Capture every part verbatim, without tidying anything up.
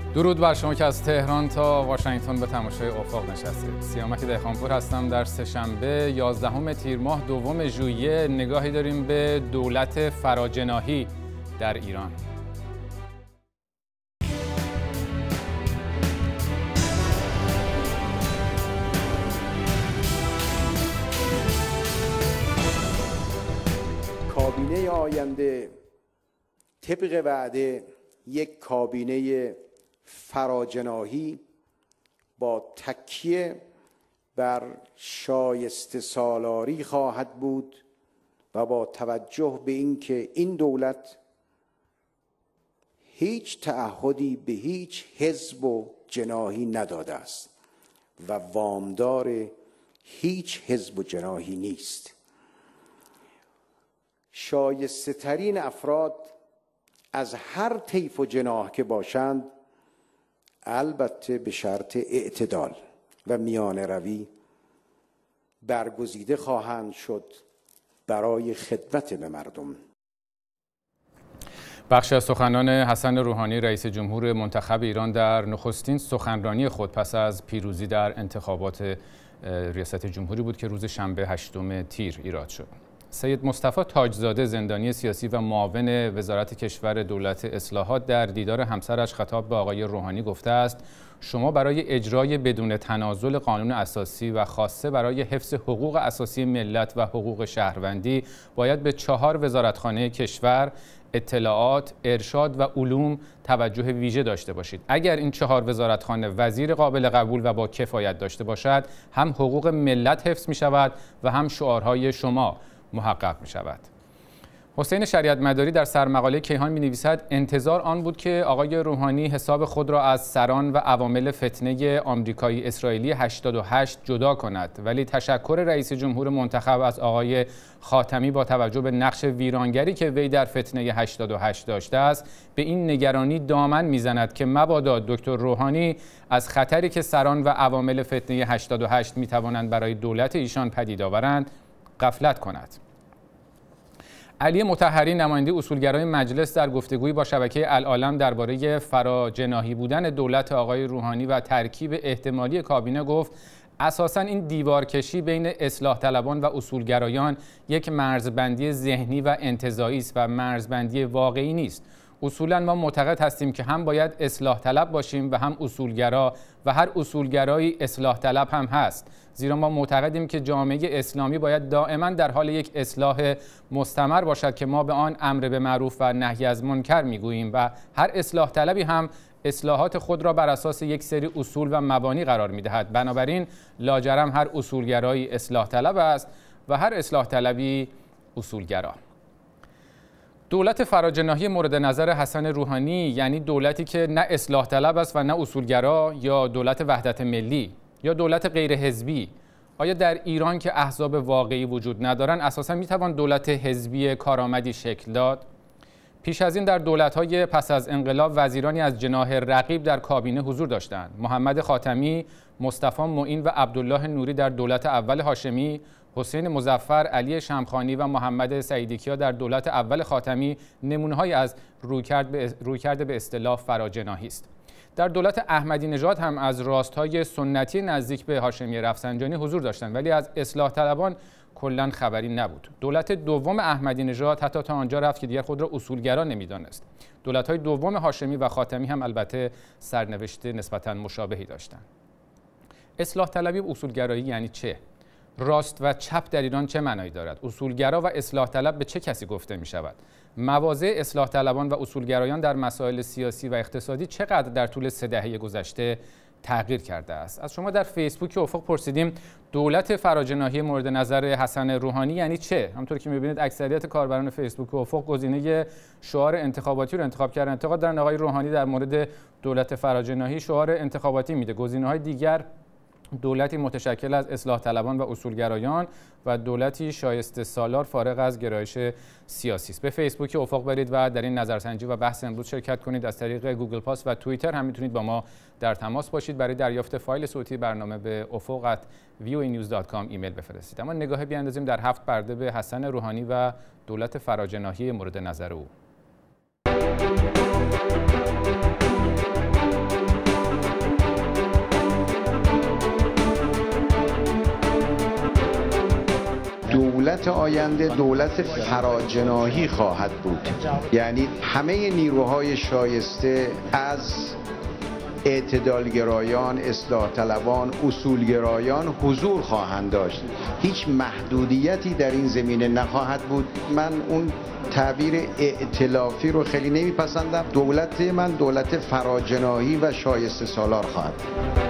درود بر شما که از تهران تا واشنگتن به تماشای افق نشستید. سیامک دهقانپور هستم. در سه‌شنبه یازدهم تیر ماه دوم ژوئیه نگاهی داریم به دولت فراجناحی در ایران. کابینه آینده طبق وعده یک کابینه فراجناحی با تکیه بر شایسته سالاری خواهد بود و با توجه به اینکه این دولت هیچ تعهدی به هیچ حزب و جناحی نداده است و وامدار هیچ حزب و جناحی نیست. شایسته ترین افراد از هر طیف و جناح که باشند، البته به شرط اعتدال و میانه روی، برگزیده خواهند شد برای خدمت به مردم. بخشی از سخنان حسن روحانی رئیس جمهور منتخب ایران در نخستین سخنرانی خود پس از پیروزی در انتخابات ریاست جمهوری بود که روز شنبه هشتم تیر ایراد شد. سید مصطفی تاجزاده، زندانی سیاسی و معاون وزارت کشور دولت اصلاحات، در دیدار همسرش خطاب به آقای روحانی گفته است: شما برای اجرای بدون تنازل قانون اساسی و خاصه برای حفظ حقوق اساسی ملت و حقوق شهروندی باید به چهار وزارتخانه کشور، اطلاعات، ارشاد و علوم توجه ویژه داشته باشید. اگر این چهار وزارتخانه وزیر قابل قبول و با کفایت داشته باشد، هم حقوق ملت حفظ می شود و هم شعارهای شما محقق می شود. حسین شریعت مداری در سرمقاله کیهان می نویسد: انتظار آن بود که آقای روحانی حساب خود را از سران و عوامل فتنه آمریکایی اسرائیلی هشتاد و هشت جدا کند، ولی تشکر رئیس جمهور منتخب از آقای خاتمی با توجه به نقش ویرانگری که وی در فتنه هشتاد و هشت داشته است، به این نگرانی دامن میزند که مبادا دکتر روحانی از خطری که سران و عوامل فتنه هشتاد و هشت می توانند برای دولت ایشان پدید آورند غفلت کند. علی مطهری، نماینده اصولگرای مجلس، در گفتگویی با شبکه العالم درباره فراجناحی بودن دولت آقای روحانی و ترکیب احتمالی کابینه گفت: اساساً این دیوارکشی بین اصلاح طلبان و اصولگرایان یک مرزبندی ذهنی و انتزاعی است و مرزبندی واقعی نیست. اصولاً ما معتقد هستیم که هم باید اصلاح طلب باشیم و هم اصولگرا و هر اصولگرایی اصلاح طلب هم هست، زیرا ما معتقدیم که جامعه اسلامی باید دائما در حال یک اصلاح مستمر باشد که ما به آن امر به معروف و نهی از منکر میگوییم و هر اصلاح طلبی هم اصلاحات خود را بر اساس یک سری اصول و مبانی قرار میدهد. بنابراین لاجرم هر اصولگرایی اصلاح طلب است و هر اصلاح طلبی اصولگرا. دولت فراجناحی مورد نظر حسن روحانی یعنی دولتی که نه اصلاح طلب است و نه اصولگرا، یا دولت وحدت ملی یا دولت غیر حزبی. آیا در ایران که احزاب واقعی وجود ندارند اساساً میتوان دولت حزبی کارآمدی شکل داد؟ پیش از این در دولت‌های پس از انقلاب وزیرانی از جناح رقیب در کابینه حضور داشتند. محمد خاتمی، مصطفی معین و عبدالله نوری در دولت اول هاشمی، حسین مظفر، علی شمخانی و محمد سعیدی‌کیا در دولت اول خاتمی نمونه‌هایی از رویکرد به رویکرد به اصطلاح فراجناحی است. در دولت احمدی نژاد هم از راست‌های سنتی نزدیک به هاشمی رفسنجانی حضور داشتند، ولی از اصلاح طلبان کلاً خبری نبود. دولت دوم احمدی نژاد حتی تا آنجا رفت که دیگر خود را اصولگرا نمی‌دانست. دولت‌های دوم هاشمی و خاتمی هم البته سرنوشت نسبتاً مشابهی داشتند. اصلاح طلبی و اصولگرایی یعنی چه؟ راست و چپ در ایران چه معنایی دارد؟ اصولگرا و اصلاح طلب به چه کسی گفته می شود؟ مواضع اصلاح طلبان و اصولگرایان در مسائل سیاسی و اقتصادی چقدر در طول سه دهه گذشته تغییر کرده است؟ از شما در فیسبوک افق پرسیدیم دولت فراجناحی مورد نظر حسن روحانی یعنی چه؟ همونطور که می‌بینید اکثریت کاربران فیسبوک افق گزینه شعار انتخاباتی رو انتخاب کردن. انتقاد در آقای روحانی در مورد دولت فراجناحی شعار انتخاباتی میده. گزینه‌های دیگر دولتی متشکل از اصلاح طلبان و اصولگرایان و دولتی شایسته سالار فارغ از گرایش سیاسی است. به فیسبوک افق برید و در این نظرسنجی و بحث امروز شرکت کنید. از طریق گوگل پاس و توییتر هم میتونید با ما در تماس باشید. برای دریافت فایل صوتی برنامه به افق ات وی او ای نیوز دات کام ایمیل بفرستید. اما نگاه بیاندازیم در هفت پرده به حسن روحانی و دولت فراجناحی مورد نظر او. دولت آینده دولت فراجناحی خواهد بود، یعنی همه نیروهای شایسته از اعتدالگرایان، اصلاح طلبان، اصولگرایان حضور خواهند داشت. هیچ محدودیتی در این زمینه نخواهد بود. من اون تعبیر ائتلافی رو خیلی نمیپسندم. دولت من دولت فراجناحی و شایسته سالار خواهد بود.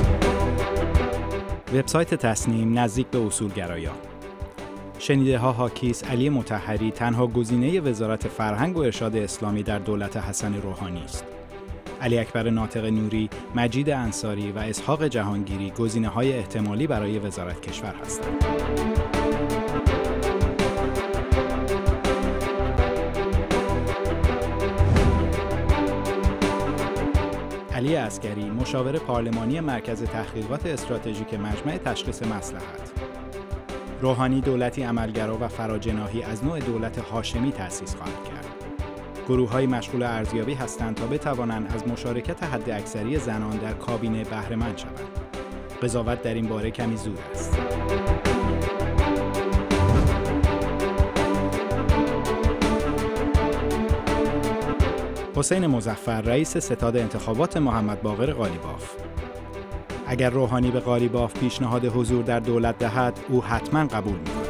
وبسایت تصنیم نزدیک به اصولگرایان. شنیده ها حاکیست علی مطهری تنها گزینه وزارت فرهنگ و ارشاد اسلامی در دولت حسن روحانی است. علی اکبر ناطق نوری، مجید انصاری و اسحاق جهانگیری گزینه‌های احتمالی برای وزارت کشور هستند. علی عسکری، مشاور پارلمانی مرکز تحقیقات استراتژیک مجمع تشخیص مصلحت. روحانی دولتی عملگرا و فراجناحی از نوع دولت هاشمی تأسیس خواهد کرد. گروه‌های مشغول ارزیابی هستند تا بتوانند از مشارکت حداکثری زنان در کابینه بهره مند شوند. قضاوت در این باره کمی زود است. حسین مظفر، رئیس ستاد انتخابات محمد باقر قالیباف. اگر روحانی به قالیباف پیشنهاد حضور در دولت دهد، او حتما قبول می‌کند.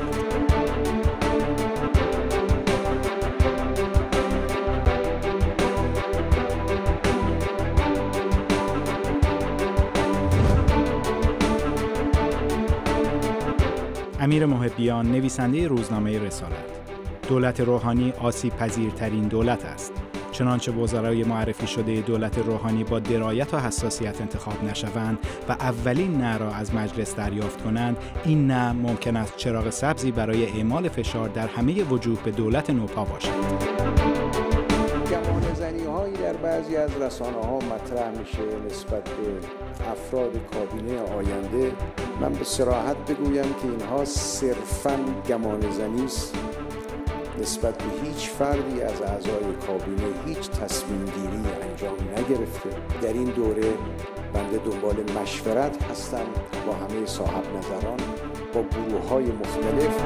امیر محبیان، نویسنده روزنامه رسالت. دولت روحانی آسیب پذیرترین دولت است. چنانچه وزرای معرفی شده دولت روحانی با درایت و حساسیت انتخاب نشوند و اولین نه را از مجلس دریافت کنند، این نه ممکن است چراغ سبزی برای اعمال فشار در همه وجوه به دولت نوپا باشد. گمانه‌زنی هایی در بعضی از رسانه ها مطرح میشه نسبت به افراد کابینه آینده. من به صراحت بگویم که اینها صرفاً گمانه‌زنی است. نسبت به هیچ فردی از اعضای کابینه هیچ تصمیم گیری انجام نگرفته. در این دوره بنده دنبال مشورت هستم با همه صاحب نظران، با گروه‌های مختلف.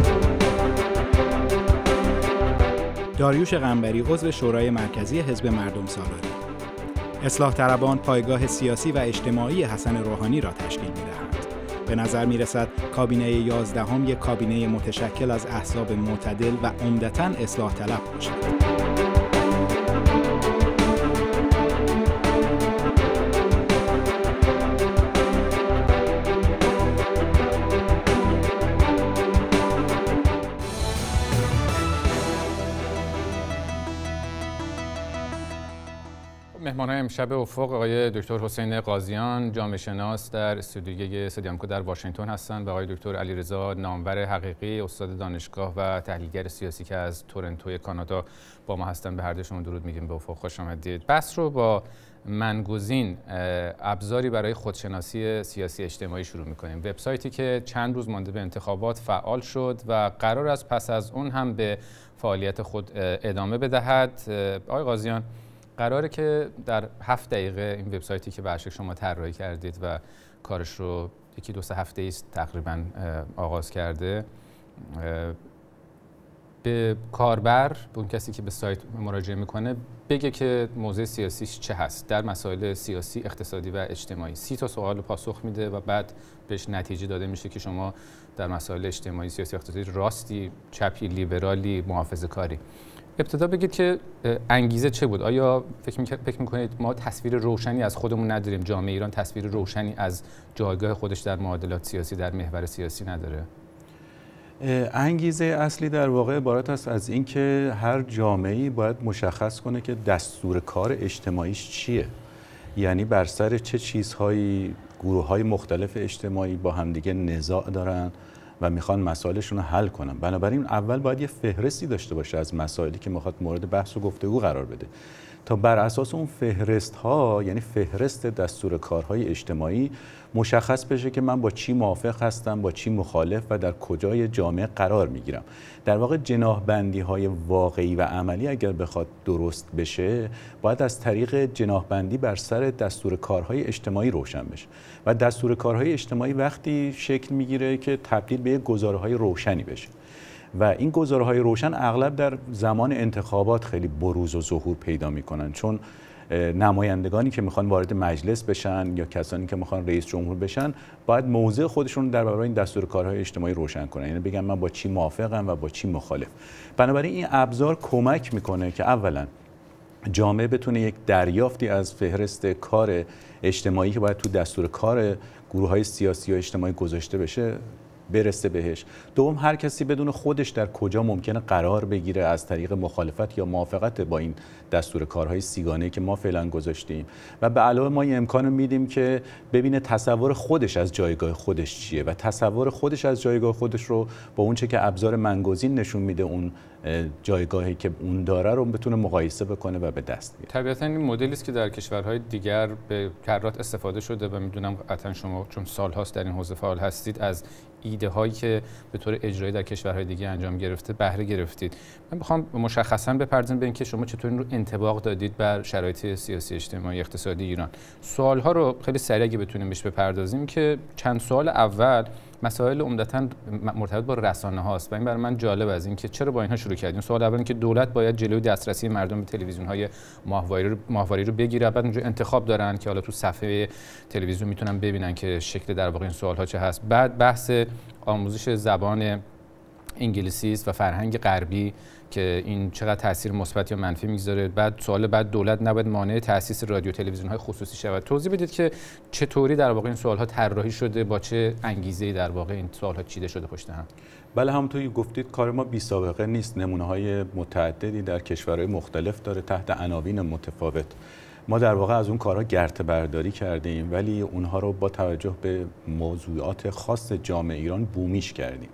داریوش قنبری، عضو شورای مرکزی حزب مردم سالاری. اصلاح طلبان پایگاه سیاسی و اجتماعی حسن روحانی را تشکیل می‌دهند. به نظر می‌رسد کابینه یازدهم یک کابینه متشکل از احزاب معتدل و عمدتاً اصلاح طلب باشد. مهمان‌های امشب افق آقای دکتر حسین قاضیان، جامعه شناس در استودیوی سدیامکو در واشنگتن هستند و آقای دکتر علیرضا نامور حقیقی، استاد دانشگاه و تحلیلگر سیاسی که از تورنتو کانادا با ما هستند. به هر دوشون درود میگیم. به افق خوش آمدید. بحث رو با منگزین، ابزاری برای خودشناسی سیاسی اجتماعی شروع می‌کنیم. وبسایتی که چند روز مانده به انتخابات فعال شد و قرار است پس از اون هم به فعالیت خود ادامه بدهد. آقای قاضیان، قراره که در هفت دقیقه این وبسایتی که به شما طراحی کردید و کارش رو یکی دو سه هفته است تقریبا آغاز کرده، به کاربر، به اون کسی که به سایت مراجعه میکنه، بگه که موضع سیاسیش چه هست در مسائل سیاسی، اقتصادی و اجتماعی. سی تا سوال پاسخ میده و بعد بهش نتیجه داده میشه که شما در مسائل اجتماعی، سیاسی، اقتصادی راستی، چپی، لیبرالی، محافظه‌کاری. ابتدا بگید که انگیزه چه بود؟ آیا فکر فکر می‌کنید ما تصویر روشنی از خودمون نداریم؟ جامعه ایران تصویر روشنی از جایگاه خودش در معادلات سیاسی، در محور سیاسی نداره؟ انگیزه اصلی در واقع عبارت است از اینکه هر جامعه‌ای باید مشخص کنه که دستور کار اجتماعیش چیه، یعنی بر سر چه چیزهایی گروه‌های مختلف اجتماعی با همدیگه نزاع دارن و میخوان مسائلشون رو حل کنن. بنابراین اول باید یه فهرستی داشته باشه از مسائلی که میخواد مورد بحث و گفتگو قرار بده. تا بر اساس اون فهرست ها، یعنی فهرست دستور کارهای اجتماعی، مشخص بشه که من با چی موافق هستم، با چی مخالف و در کجای جامعه قرار میگیرم. در واقع جناح‌بندی های واقعی و عملی اگر بخواد درست بشه، باید از طریق جناح‌بندی بر سر دستور کارهای اجتماعی روشن بشه و دستور کارهای اجتماعی وقتی شکل میگیره که تبدیل به یک گزارهای روشنی بشه و این گزارهای روشن اغلب در زمان انتخابات خیلی بروز و ظهور پیدا میکنن، چون نمایندگانی که میخوان وارد مجلس بشن یا کسانی که میخوان رئیس جمهور بشن باید موضع خودشون در برابر این دستور کارهای اجتماعی روشن کنن، یعنی بگن من با چی موافقم و با چی مخالف. بنابراین این ابزار کمک میکنه که اولا جامعه بتونه یک دریافتی از فهرست کار اجتماعی که باید تو دستور کار گروه‌های سیاسی و اجتماعی گذاشته بشه برسه بهش. دوم، هر کسی بدون خودش در کجا ممکنه قرار بگیره از طریق مخالفت یا موافقت با این دستور کارهای سیگانه‌ای که ما فعلا گذاشتیم و به علاوه ما این امکانو میدیم که ببینه تصور خودش از جایگاه خودش چیه و تصور خودش از جایگاه خودش رو با اون چه که ابزار منگزین نشون میده اون جایگاهی که اون داره رو بتونه مقایسه بکنه و به دست بیاره. طبیعتاً این مدلی است که در کشورهای دیگر به کرات استفاده شده و میدونم قطعاً شما چون سال‌هاست در این حوزه فعال هستید از ایده هایی که به طور اجرایی در کشورهای دیگه انجام گرفته بهره گرفتید. من میخوام مشخصاً بپردازیم به اینکه شما چطور این رو انطباق دادید بر شرایط سیاسی، اجتماعی، اقتصادی ایران. سوال‌ها رو خیلی سریع اگه بتونیم بهش بپردازیم که چند سوال اول مسائل عمدتاً مرتبط با رسانه هاست و این برای من جالب از این که چرا با اینها شروع کردیم. سوال اول این که دولت باید جلوی دسترسی مردم به تلویزیون‌های ماهواره رو ماهواره رو بگیره، بعد اونجا انتخاب دارن که حالا تو صفحه تلویزیون میتونن ببینن که شکل در واقع این سوال‌ها چه هست. بعد بحث آموزش زبان انگلیسی است و فرهنگ غربی که این چقدر تاثیر مثبت یا منفی میگذاره. بعد سوال بعد دولت نباید مانع تأسیس رادیو تلویزیون‌های خصوصی شود. توضیح بدید که چطوری در واقع این سوال‌ها طراحی شده، با چه انگیزه‌ای در واقع این سوال‌ها چیده شده پشت هم. بله، همونطور که گفتید کار ما بی سابقه نیست. نمونه‌های متعددی در کشورهای مختلف داره تحت عناوین متفاوت. ما در واقع از اون کارها گرته برداری کردیم ولی اونها رو با توجه به موضوعات خاص جامعه ایران بومیش کردیم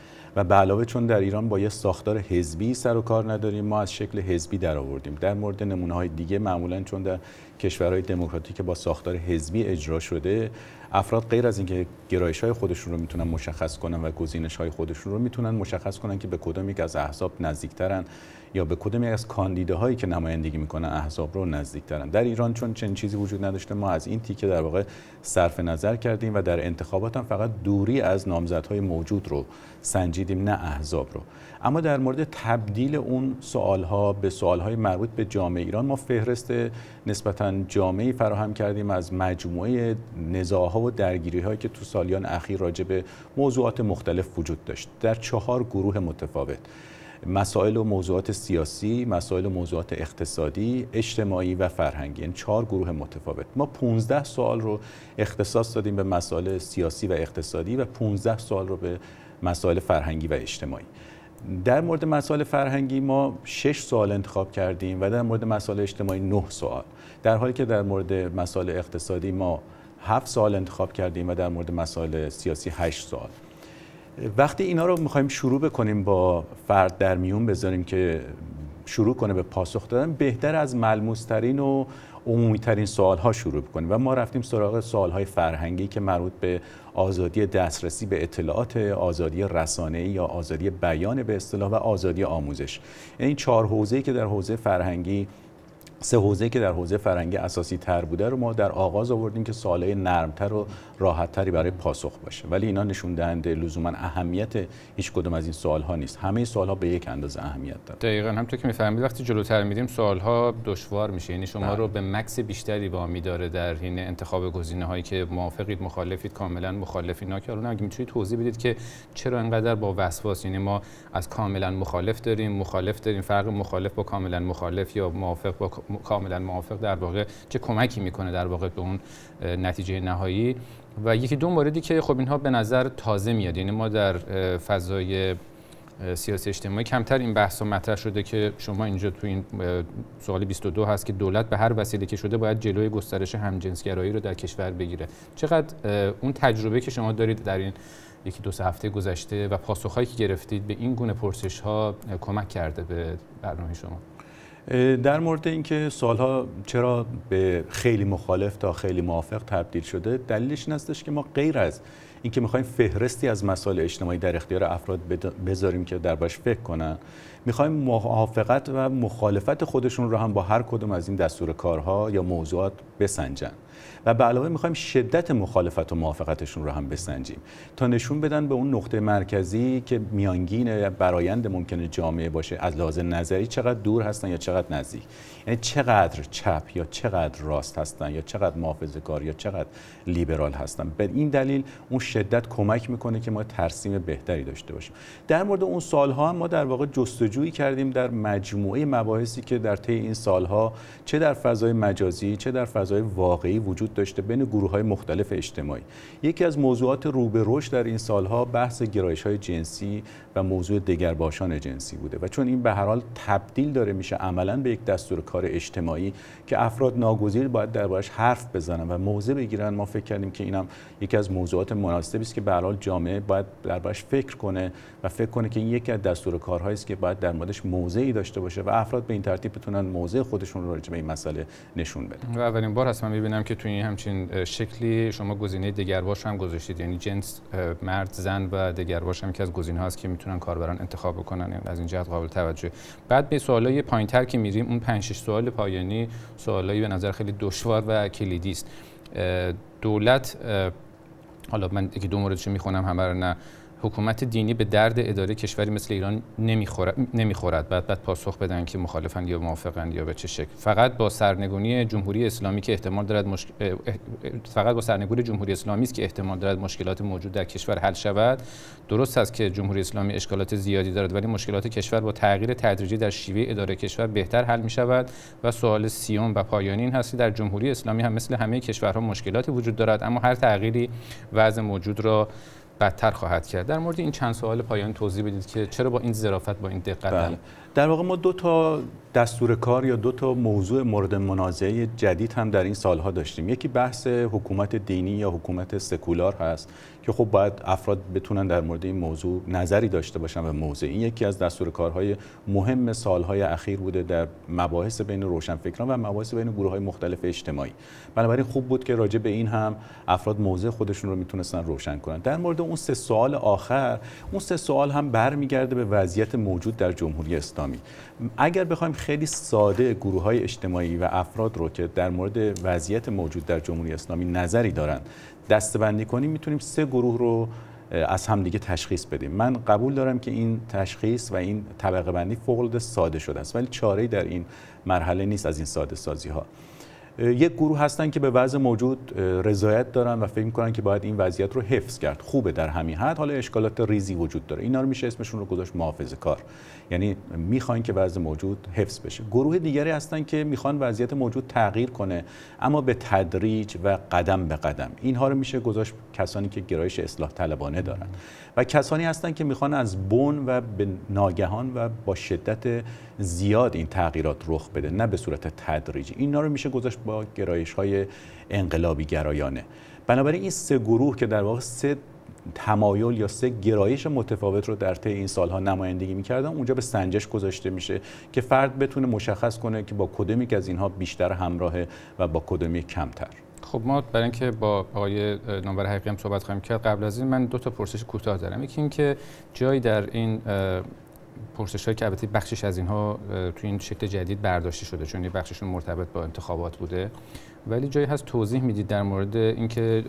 و به علاوه چون در ایران با یه ساختار حزبی سر و کار نداریم ما از شکل حزبی در آوردیم. در مورد نمونه‌های دیگه معمولاً چون در کشورهای دموکراتیک با ساختار حزبی اجرا شده، افراد غیر از اینکه گرایش‌های خودشون رو میتونن مشخص کنن و گزینش‌های خودشون رو میتونن مشخص کنن که به کدام یک از احزاب نزدیکترن یا به کدام یک از کاندیداهایی که نمایندگی میکنن احزاب رو نزدیکترن. در ایران چون چنین چیزی وجود نداشته ما از این تیکه در واقع صرف نظر کردیم و در انتخابات هم فقط دوری از نامزدهای موجود رو سنجیدیم، نه احزاب رو. اما در مورد تبدیل اون سوالها به سوالهای مربوط به جامعه ایران ما فهرست نسبتاً جامعی فراهم کردیم از مجموعه نزاع‌ها و درگیری‌هایی که تو سالیان اخیر راجع به موضوعات مختلف وجود داشت در چهار گروه متفاوت: مسائل و موضوعات سیاسی، مسائل و موضوعات اقتصادی، اجتماعی و فرهنگی. یعنی چهار گروه متفاوت. ما پانزده سوال رو اختصاص دادیم به مسائل سیاسی و اقتصادی و پانزده سوال رو به مسائل فرهنگی و اجتماعی. در مورد مسائل فرهنگی ما شش سوال انتخاب کردیم و در مورد مسائل اجتماعی نه سوال، در حالی که در مورد مسائل اقتصادی ما هفت سوال انتخاب کردیم و در مورد مسائل سیاسی هشت سوال. وقتی اینا رو میخوایم شروع بکنیم با فرد در میون بذاریم که شروع کنه به پاسخ دادن، بهتر از ملموس‌ترین و عمومی‌ترین سوال‌ها شروع بکنیم و ما رفتیم سراغ سوال‌های فرهنگی که مربوط به آزادی دسترسی به اطلاعات، آزادی رسانه‌ای یا آزادی بیان به اصطلاح و آزادی آموزش. یعنی این چهار حوزه‌ای که در حوزه فرهنگی سه حوزه‌ای که در حوزه فرهنگی اساسی تر بوده رو ما در آغاز آوردیم که سوالای نرمتر و راحت‌تری برای پاسخ باشه، ولی اینا نشون دهنده لزوما اهمیت هیچ کدوم از این سوال‌ها نیست. همه سوال‌ها به یک اندازه اهمیت دارن. دقیقاً همونطور که می‌فهمید وقتی جلوتر می‌ریم سوال‌ها دشوار میشه، یعنی شما بله. رو به مکس بیشتری وامی داره در حین انتخاب گزینه‌هایی که موافقید، مخالفید، کاملاً مخالفین. که حالا اگه می‌تونید توضیح بدید که چرا اینقدر با وسواس، یعنی ما از کاملاً مخالف داریم، مخالف داریم، فرق مخالف با کاملاً مخالف یا موافق با کاملا موافق در واقع چه کمکی میکنه در واقع به اون نتیجه نهایی. و یکی دو موردی که خب اینها به نظر تازه میاد، یعنی ما در فضای سیاسی اجتماعی کمتر این بحثا مطرح شده که شما اینجا تو این سوال بیست و دو هست که دولت به هر وسیله که شده باید جلوی گسترش همجنسگرایی رو در کشور بگیره. چقدر اون تجربه که شما دارید در این یکی دو سه هفته گذشته و پاسخهایی که گرفتید به این گونه پرسش‌ها کمک کرده به برنامه شما؟ در مورد اینکه سالها چرا به خیلی مخالف تا خیلی موافق تبدیل شده، دلیلش این هستش که ما غیر از اینکه میخوایم فهرستی از مسائل اجتماعی در اختیار افراد بذاریم که دربارش فکر کنن، میخوایم موافقت و مخالفت خودشون رو هم با هر کدوم از این دستور کارها یا موضوعات بسنجن و به علاوه میخوایم شدت مخالفت و موافقتشون رو هم بسنجیم تا نشون بدن به اون نقطه مرکزی که میانگین برآیند ممکنه جامعه باشه از لحاظ نظری چقدر دور هستن یا چقدر نزدیک، یعنی چقدر چپ یا چقدر راست هستن یا چقدر محافظه‌کار یا چقدر لیبرال هستن. به این دلیل اون شدت کمک میکنه که ما ترسیم بهتری داشته باشیم. در مورد اون سالها هم ما در واقع جستجویی کردیم در مجموعه مباحثی که در طی این سالها چه در فضای مجازی چه در فضای واقعی وجود داشته بین گروه‌های مختلف اجتماعی. یکی از موضوعات رو به رشد در این سالها بحث گرایش‌های جنسی و موضوع دگرباشان جنسی بوده و چون این به هر حال تبدیل داره میشه عملاً به یک دستور کار اجتماعی که افراد ناگزیر باید دربارش حرف بزنن و موضع بگیرن، ما فکر کردیم که اینم یکی از موضوعات مناسبی است که به هر حال جامعه باید دربارش فکر کنه و فکر کنه که این یکی از دستور کارهایی است که باید در موردش موضعی داشته باشه و افراد به این ترتیب بتونن موضع خودشون رو راجع به این مسئله نشون بدن. و اولین بار هست من می‌بینم که توی همچین شکلی شما گزینه دگرباش هم گذاشتید، یعنی جنس مرد زن و دگرباش هم که از گزینه‌ها هست که میتونن کاربران انتخاب بکنن، یعنی از این جهت قابل توجه. بعد به سوالای پایین‌تر که میریم، اون پنج شش سوال پایانی سوالایی به نظر خیلی دشوار و کلیدی است. دولت، حالا من یکی دو موردشو میخونم همه رو نه، حکومت دینی به درد اداره کشوری مثل ایران نمیخورد نمیخورد بعد بعد پاسخ بدن که مخالفن یا موافقن یا به چه شکل. فقط با سرنگونی جمهوری اسلامی که احتمال دارد مشک... فقط با سرنگونی جمهوری اسلامی است که احتمال دارد مشکلات موجود در کشور حل شود. درست است که جمهوری اسلامی اشکالات زیادی دارد ولی مشکلات کشور با تغییر تدریجی در شیوه اداره کشور بهتر حل می شود. و سوال سیوم و پایانی این هست که در جمهوری اسلامی هم مثل همه کشورها مشکلاتی وجود دارد اما هر تغییری وضع موجود را بدتر خواهد کرد. در مورد این چند سوال پایانی توضیح بدید که چرا با این ظرافت با این دقت. بله. در واقع ما دو تا دستور کار یا دو تا موضوع مورد منازعه جدید هم در این سالها داشتیم. یکی بحث حکومت دینی یا حکومت سکولار هست که خب باید افراد بتونن در مورد این موضوع نظری داشته باشن و موضع. این یکی از دستور کارهای مهم سالهای اخیر بوده در مباحث بین روشنفکران و مباحث بین گروه‌های مختلف اجتماعی. بنابراین خوب بود که راجع به این هم افراد موضع خودشون رو میتونستن روشن کنن. در مورد اون سه سوال آخر، اون سه سوال هم برمیگرده به وضعیت موجود در جمهوری اسلامی. اگر بخوایم خیلی ساده گروه‌های اجتماعی و افراد رو که در مورد وضعیت موجود در جمهوری اسلامی نظری دارن دسته‌بندی کنیم، میتونیم سه گروه رو از همدیگه تشخیص بدیم. من قبول دارم که این تشخیص و این طبقه بندی فوق‌العاده ساده شده است ولی چاره‌ای در این مرحله نیست از این ساده سازی ها. یک گروه هستن که به وضع موجود رضایت دارن و فکر می‌کنن که باید این وضعیت رو حفظ کرد. خوبه در همین حد، حالا اشکالات ریزی وجود داره. اینا رو میشه اسمشون رو گذاشت محافظه‌کار. یعنی میخوان که وضع موجود حفظ بشه. گروه دیگری هستن که میخوان وضعیت موجود تغییر کنه اما به تدریج و قدم به قدم. اینها رو میشه گذاشت کسانی که گرایش اصلاح طلبانه دارن و کسانی هستن که میخوان از بن و به ناگهان و با شدت زیاد این تغییرات رخ بده، نه به صورت تدریجی. اینا رو میشه گذاشت با گرایش‌های انقلابی گرایانه. بنابراین این سه گروه که در واقع سه تمایل یا سه گرایش متفاوت رو در طی این سالها نمایندگی می‌کردن، اونجا به سنجش گذاشته میشه که فرد بتونه مشخص کنه که با کدومی که از اینها بیشتر همراهه و با کدومی کمتر. خب ما برای اینکه با آقای نامور حقیقی هم صحبت خواهیم کرد، قبل از این من دو تا پرسش کوتاه دارم. یکی این که جایی در این پرسش‌هایی که البته بخشش از اینها تو این شکل جدید برداشته شده چون یه بخششون مرتبط با انتخابات بوده، ولی جایی هست توضیح میدید در مورد اینکه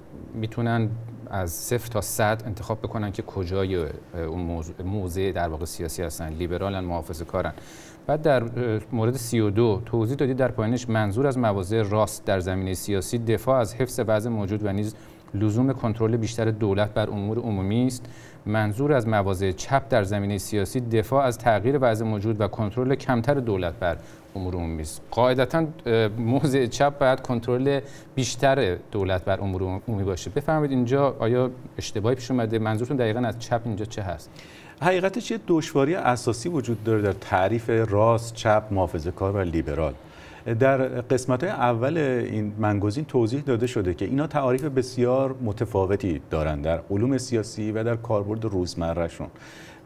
میتونن از صفر تا صد انتخاب بکنن که کجای اون موضوع موضع در واقع سیاسی هستن، لیبرالن، محافظه‌کارن. بعد در مورد سی و دو توضیح دادید در پایینش منظور از مواضع راست در زمینه سیاسی دفاع از حفظ وضع موجود و نیز لزوم کنترل بیشتر دولت بر امور عمومی است. منظور از مواضع چپ در زمینه سیاسی دفاع از تغییر وضع موجود و کنترل کمتر دولت بر امور عمومی است. قاعدتاً موضع چپ باید کنترل بیشتر دولت بر امور عمومی باشه. بفرمایید اینجا آیا اشتباهی پیش اومده؟ منظورتون دقیقاً از چپ اینجا چه هست؟ حقیقتش یه دشواری اساسی وجود داره در تعریف راست، چپ، محافظه‌کار و لیبرال. در قسمت‌های اول این منگزین توضیح داده شده که اینا تعاریف بسیار متفاوتی دارند در علوم سیاسی و در کاربرد روزمره‌شون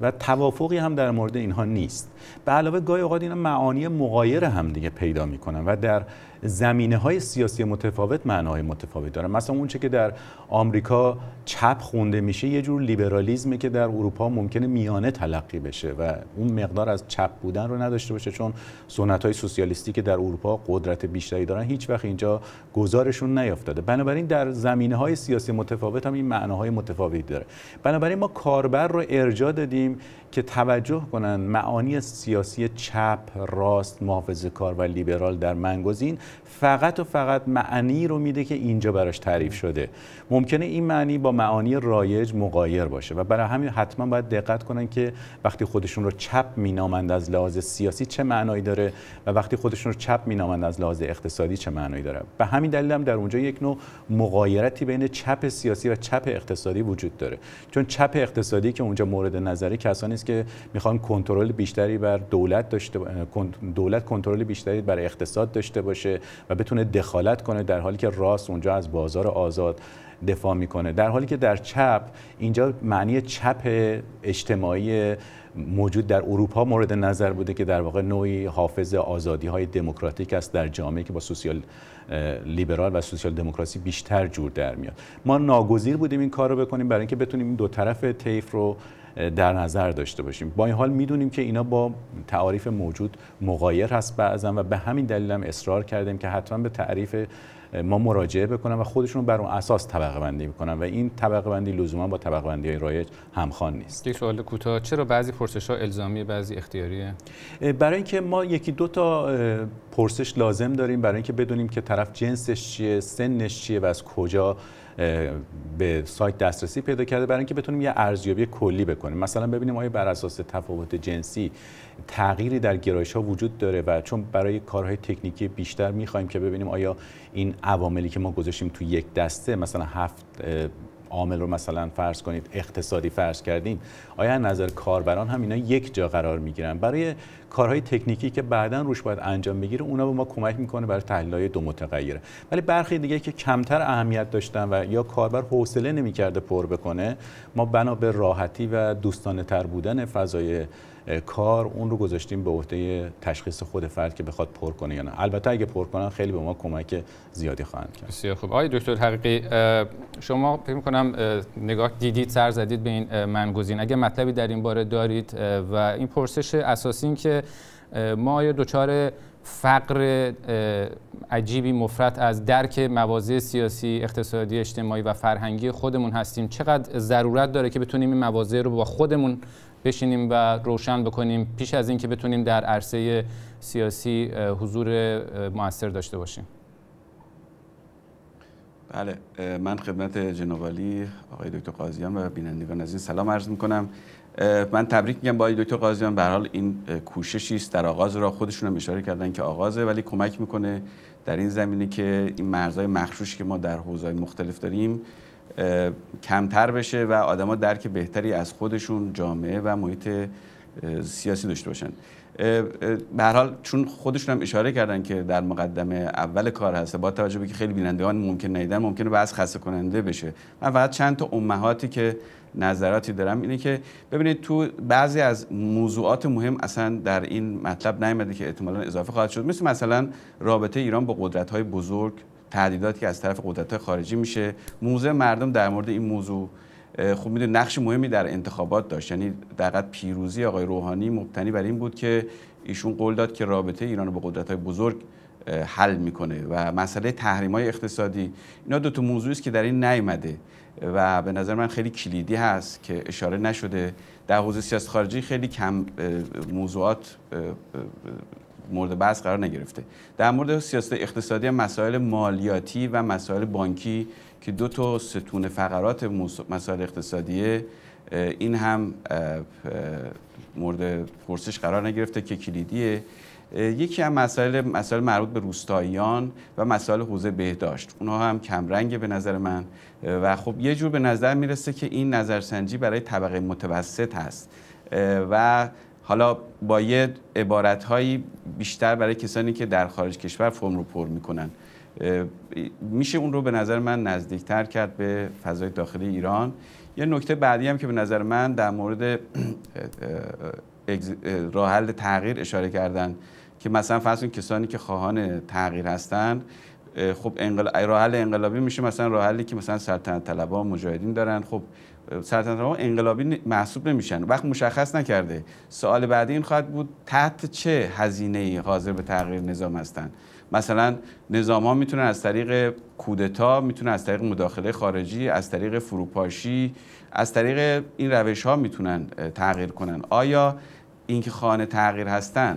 و توافقی هم در مورد اینها نیست. به علاوه گاهی اوقات اینا معانی مغایر هم دیگه پیدا میکنن و در زمینه‌های سیاسی متفاوت معناهای متفاوت دارن. مثلا اون چه که در آمریکا چپ خونده میشه یه جور لیبرالیسمه که در اروپا ممکنه میانه تلقی بشه و اون مقدار از چپ بودن رو نداشته باشه، چون سنت‌های سوسیالیستی که در اروپا قدرت بیشتری دارن هیچ وقت اینجا گزارشون نیافتاده. بنابراین در زمینه‌های سیاسی متفاوت هم این معناهای متفاوتی داره. بنابراین ما کاربر رو ارجاع دادیم که توجه کنن معانی سیاسی چپ، راست، محافظه‌کار و لیبرال در منگزین فقط و فقط معنی رو میده که اینجا براش تعریف شده. ممکنه این معنی با معانی رایج مغایر باشه و برای همین حتما باید دقت کنن که وقتی خودشون رو چپ مینامند از لحاظ سیاسی چه معنایی داره و وقتی خودشون رو چپ مینامند از لحاظ اقتصادی چه معنایی داره. به همین دلیل هم در اونجا یک نوع مغایرتی بین چپ سیاسی و چپ اقتصادی وجود داره، چون چپ اقتصادی که اونجا مورد نظری کسانی است که میخوان کنترل بیشتری بر دولت داشته دولت کنترل بیشتری بر اقتصاد داشته باشه و بتونه دخالت کنه، در حالی که راست اونجا از بازار آزاد دفاع میکنه. در حالی که در چپ اینجا معنی چپ اجتماعی موجود در اروپا مورد نظر بوده که در واقع نوعی حافظ آزادی‌های دموکراتیک است در جامعه‌ای که با سوسیال لیبرال و سوسیال دموکراسی بیشتر جور در میاد. ما ناگزیر بودیم این کار رو بکنیم برای اینکه بتونیم این دو طرف طیف رو در نظر داشته باشیم. با این حال میدونیم که اینا با تعاریف موجود مغایر هست بعضا و به همین دلیل هم اصرار کردیم که حتما به تعریف ما مراجعه بکنن و خودشون بر اون اساس طبقه بندی بکنن و این طبقه بندی لزوما با طبقه بندی های رایج همخوان نیست. یک سوال کوتاه، چرا بعضی پرسش‌ها الزامی بعضی اختیاریه؟ برای اینکه ما یکی دو تا پرسش لازم داریم برای اینکه بدونیم که طرف جنسش چیه، سنش چیه و از کجا به سایت دسترسی پیدا کرده، برای اینکه بتونیم یه ارزیابی کلی بکنیم. مثلا ببینیم آیا بر اساس تفاوت جنسی تغییری در گرایش‌ها وجود داره و چون برای کارهای تکنیکی بیشتر می‌خوایم که ببینیم آیا این عواملی که ما گذاشتیم تو یک دسته، مثلا هفت عامل رو مثلا فرض کنید اقتصادی فرض کردیم، آیا از نظر کاربران هم اینا یک جا قرار میگیرن؟ برای کارهای تکنیکی که بعداً روش باید انجام بگیره اونا به ما کمک میکنه برای تحلیل‌های دو متغیره. ولی برخی دیگه که کمتر اهمیت داشتن و یا کاربر حوصله نمی‌کرده پر بکنه، ما بنا به راحتی و دوستانه تر بودن فضای کار اون رو گذاشتیم به عهده تشخیص خود فرد که بخواد پر کنه یا نه. البته اگه پر کنن خیلی به ما کمک زیادی خواهند کرد. بسیار خوب. آقای دکتر حقیقی، شما فکر می‌کنم نگاه دیدید، سر زدید به این منگزین. اگه مطلبی در این باره دارید و این پرسش اساسی این که ما آیا دچار فقر عجیبی مفرط از درک مواضع سیاسی، اقتصادی، اجتماعی و فرهنگی خودمون هستیم؟ چقدر ضرورت داره که بتونیم این مواضع رو با خودمون بشینیم و روشن بکنیم پیش از اینکه بتونیم در عرصه سیاسی حضور مؤثر داشته باشیم؟ بله، من خدمت جناب عالی آقای دکتر قاضیان و بینندگان از این سلام عرض می‌کنم. من تبریک میگم با آقای دکتر قاضیان. به هر حال این کوششی است در آغاز راه، خودشون هم اشاره کردن که آغازه، ولی کمک میکنه در این زمینه که این مرزهای مخشوشی که ما در حوزه‌های مختلف داریم کمتر بشه و آدما درک بهتری از خودشون، جامعه و محیط سیاسی داشته باشن. به هر حال چون خودشون هم اشاره کردن که در مقدمه اول کار هست، با توجه به که خیلی بینندگان ممکن ندیدن، ممکنه بعض خسته کننده بشه. من فقط چند تا امهاتی که نظراتی دارم اینه که ببینید تو بعضی از موضوعات مهم اصلا در این مطلب نیامده که احتمالاً اضافه خواهد شد، مثل مثلا رابطه ایران با قدرت‌های بزرگ، تهدیداتی که از طرف قدرت‌های خارجی میشه. موضع مردم در مورد این موضوع خب میدونید نقش مهمی در انتخابات داشت، یعنی در حقیقت پیروزی آقای روحانی مبتنی بر این بود که ایشون قول داد که رابطه ایران با قدرت‌های بزرگ حل میکنه و مسئله تحریم‌های اقتصادی، اینا دو تا موضوعی است که در این نیامده و به نظر من خیلی کلیدی هست که اشاره نشده. در حوزه سیاست خارجی خیلی کم موضوعات مورد بحث قرار نگرفته. در مورد سیاست اقتصادی هم مسائل مالیاتی و مسائل بانکی که دو تا ستون فقرات مسائل اقتصادیه، این هم مورد پرسش قرار نگرفته که کلیدیه. یکی هم مسائل مسائل مربوط به روستاییان و مسائل حوزه بهداشت، اونها هم کمرنگه به نظر من و خب یه جور به نظر میرسه که این نظرسنجی برای طبقه متوسط هست و حالا با یه عبارت‌هایی بیشتر برای کسانی که در خارج کشور فرم رو پر میکنن. میشه اون رو به نظر من نزدیکتر کرد به فضای داخلی ایران. یه نکته بعدی هم که به نظر من در مورد راه حل تغییر اشاره کردن که مثلا فرض کنید کسانی که خواهان تغییر هستن، خب انقل... راه حل انقلابی میشه مثلا راه حلی که مثلا سلطنت طلبها مجاهدین دارن. خب سلطنت طلبها انقلابی محسوب نمیشن، وقت مشخص نکرده. سوال بعدی این خواهد بود تحت چه هزینه‌ای حاضر به تغییر نظام هستن. مثلا نظام ها میتونن از طریق کودتا، میتونن از طریق مداخله خارجی، از طریق فروپاشی، از طریق این روش ها میتونن تغییر کنن. آیا اینکه خواهان تغییر هستن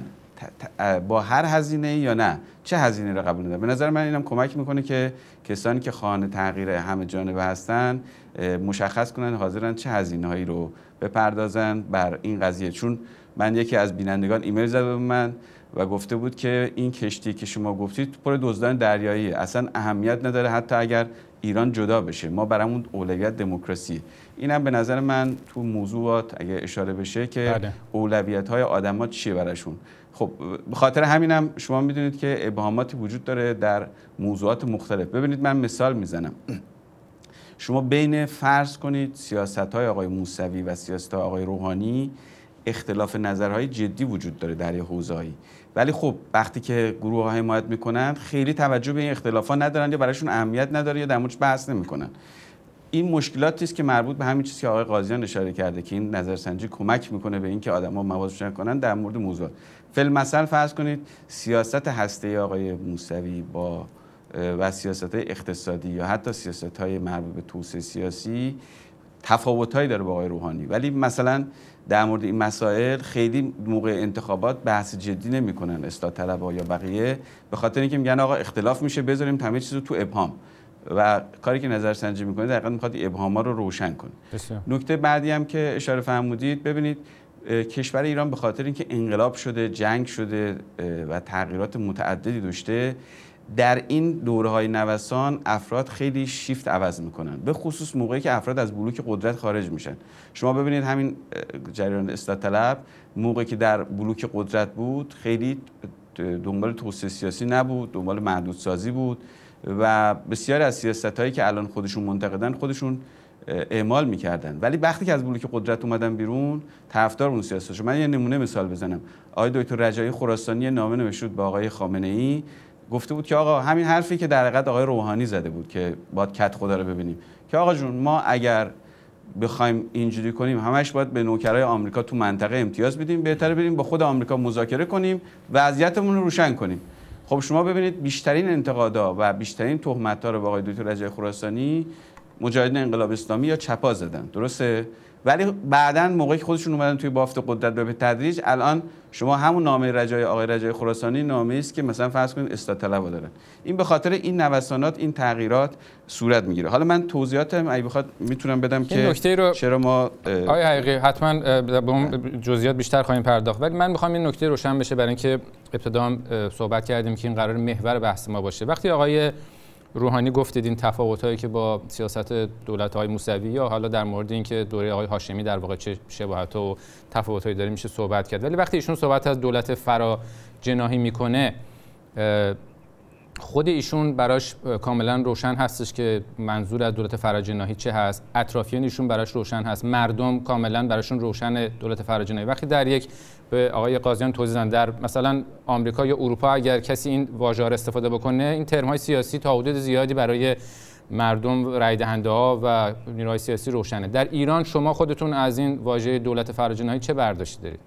با هر هزینه یا نه؟ چه هزینه را قبول ندارن؟ به نظر من اینم کمک میکنه که کسانی که خواهان تغییر همه جانبه هستن مشخص کنن حاضرن چه هزینه هایی رو بپردازن بر این قضیه. چون من یکی از بینندگان ایمیل زد به من و گفته بود که این کشتی که شما گفتید پر دزدان دریایی، اصلا اهمیت نداره حتی اگر ایران جدا بشه، ما برامون اولویت دموکراسی. اینم به نظر من تو موضوعات اگه اشاره بشه که بله. اولویت های آدما چیه براشون. خب به خاطر همینم شما میدونید که ابهاماتی وجود داره در موضوعات مختلف. ببینید من مثال میزنم. شما بین فرض کنید سیاست‌های آقای موسوی و سیاست‌های آقای روحانی اختلاف نظرهای جدی وجود داره در یه حوزه‌ای، ولی خب وقتی که گروه‌ها حمایت میکنن خیلی توجه به این اختلافات ندارن یا براشون اهمیت نداره یا در موردش بحث نمیکنن. این مشکلاتی است که مربوط به همین چیزی که آقای قاضیان اشاره کرده که این نظرسنجی کمک میکنه به اینکه آدم‌ها موازنه کنن در مورد موضوع. فی‌المثل فرض کنید سیاست هسته‌ای آقای موسوی با و سیاست‌های اقتصادی یا حتی سیاست‌های مربوط به توسعه سیاسی تفاوت‌هایی داره با آقای روحانی، ولی مثلا در مورد این مسائل خیلی موقع انتخابات بحث جدی نمی‌کنن اصلاح طلبها یا بقیه، به خاطر اینکه میگن آقا اختلاف میشه بذاریم همه چیز رو تو ابهام، و کاری که نظرسنجی میکنه دقیقاً میخواد ابهام‌ها رو روشن کنه. نکته بعدی هم که اشاره فرمودید، ببینید کشور ایران به خاطر اینکه انقلاب شده، جنگ شده و تغییرات متعددی داشته، در این دوره‌های نوسان افراد خیلی شیفت عوض میکنن، به خصوص موقعی که افراد از بلوک قدرت خارج میشن. شما ببینید همین جریان اصلاح طلب موقعی که در بلوک قدرت بود خیلی دنبال توسعه سیاسی نبود، دنبال محدودسازی بود و بسیاری از سیاست‌هایی که الان خودشون منتقدن خودشون اعمال میکردن، ولی وقتی که از بلوک قدرت اومدن بیرون طرفدار اون سیاست شدن. من یه نمونه مثال بزنم. آقای دکتر رجایی خراسانی نامه نوشته بود به آقای خامنه‌ای، گفته بود که آقا همین حرفی که در حقیقت آقای روحانی زده بود که باید کت خدا رو ببینیم، که آقا جون ما اگر بخوایم اینجوری کنیم همش باید به نوکرای آمریکا تو منطقه امتیاز بدیم، بهتره بریم با خود آمریکا مذاکره کنیم، وضعیتمون رو روشن کنیم. خب شما ببینید بیشترین انتقادا و بیشترین تهمت‌ها رو با آقای دکتر رجایی خراسانی مجاهدین انقلاب اسلامی یا چپا زدن، درسته؟ ولی بعداً موقعی که خودشون اومدن توی بافت قدرت به تدریج، الان شما همون نامه رجایی آقای رجایی خراسانی نامه‌ای است که مثلا فرض کنید اصلاح طلب‌ها دارن. این به خاطر این نوسانات، این تغییرات صورت میگیره. حالا من توضیحاتم اگه بخواد میتونم بدم که رو چرا ما آقای حقیقی حتما به اون جزئیات بیشتر خواهیم پرداخت، ولی من میخوام این نکته روشن بشه برای اینکه ابتدا صحبت کردیم که این قرار محور بحث ما باشه. وقتی آقای روحانی گفتید این تفاوت‌هایی که با سیاست دولت‌های موسوی یا حالا در مورد اینکه دوره آقای هاشمی در واقع چه شباهت‌ها و تفاوت‌هایی داره میشه صحبت کرد، ولی وقتی ایشون صحبت از دولت فراجناحی میکنه، خود ایشون براش کاملا روشن هستش که منظور از دولت فراجناحی چه هست، اطرافیان ایشون براش روشن هست، مردم کاملا براشون روشن دولت فراجناحی. وقتی در یک به آقای قاضیان توضیح دادن در مثلا آمریکا یا اروپا اگر کسی این واژه را استفاده بکنه، این ترم‌های سیاسی تا حدود زیادی برای مردم، رای دهنده‌ها و نیروهای سیاسی روشنه. در ایران شما خودتون از این واژه دولت فراجناحی چه برداشتی دارید؟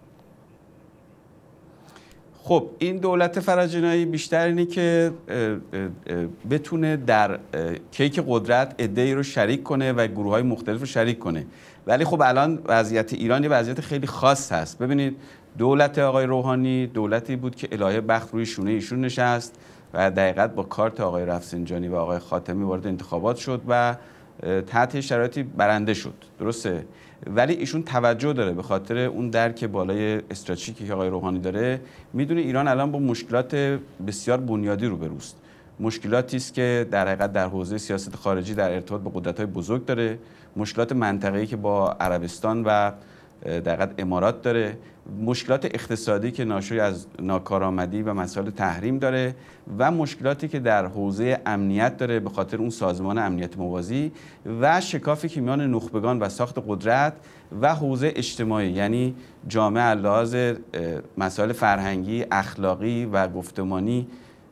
خب این دولت فراجناحی بیشتر اینه که بتونه در کیک قدرت عده‌ای رو شریک کنه و گروه‌های مختلف رو شریک کنه، ولی خب الان وضعیت ایران یه وضعیت خیلی خاص هست. ببینید دولت آقای روحانی دولتی بود که الهه بخت روی شونه ایشون نشست و دقیقاً با کارت آقای رفسنجانی و آقای خاتمی وارد انتخابات شد و تحت شرایطی برنده شد، درسته؟ ولی ایشون توجه داره به خاطر اون درک بالای استراتژیکی که آقای روحانی داره، میدونه ایران الان با مشکلات بسیار بنیادی روبروست. مشکلاتی است که در حقیقت در حوزه سیاست خارجی در ارتباط با قدرت‌های بزرگ داره، مشکلات منطقه‌ای که با عربستان و در حقیقت امارات داره، مشکلات اقتصادی که ناشی از ناکارآمدی و مسائل تحریم داره و مشکلاتی که در حوزه امنیت داره به خاطر اون سازمان امنیت موازی و شکافی که میان نخبگان و ساخت قدرت و حوزه اجتماعی، یعنی جامعه لحاظ مسائل فرهنگی، اخلاقی و گفتمانی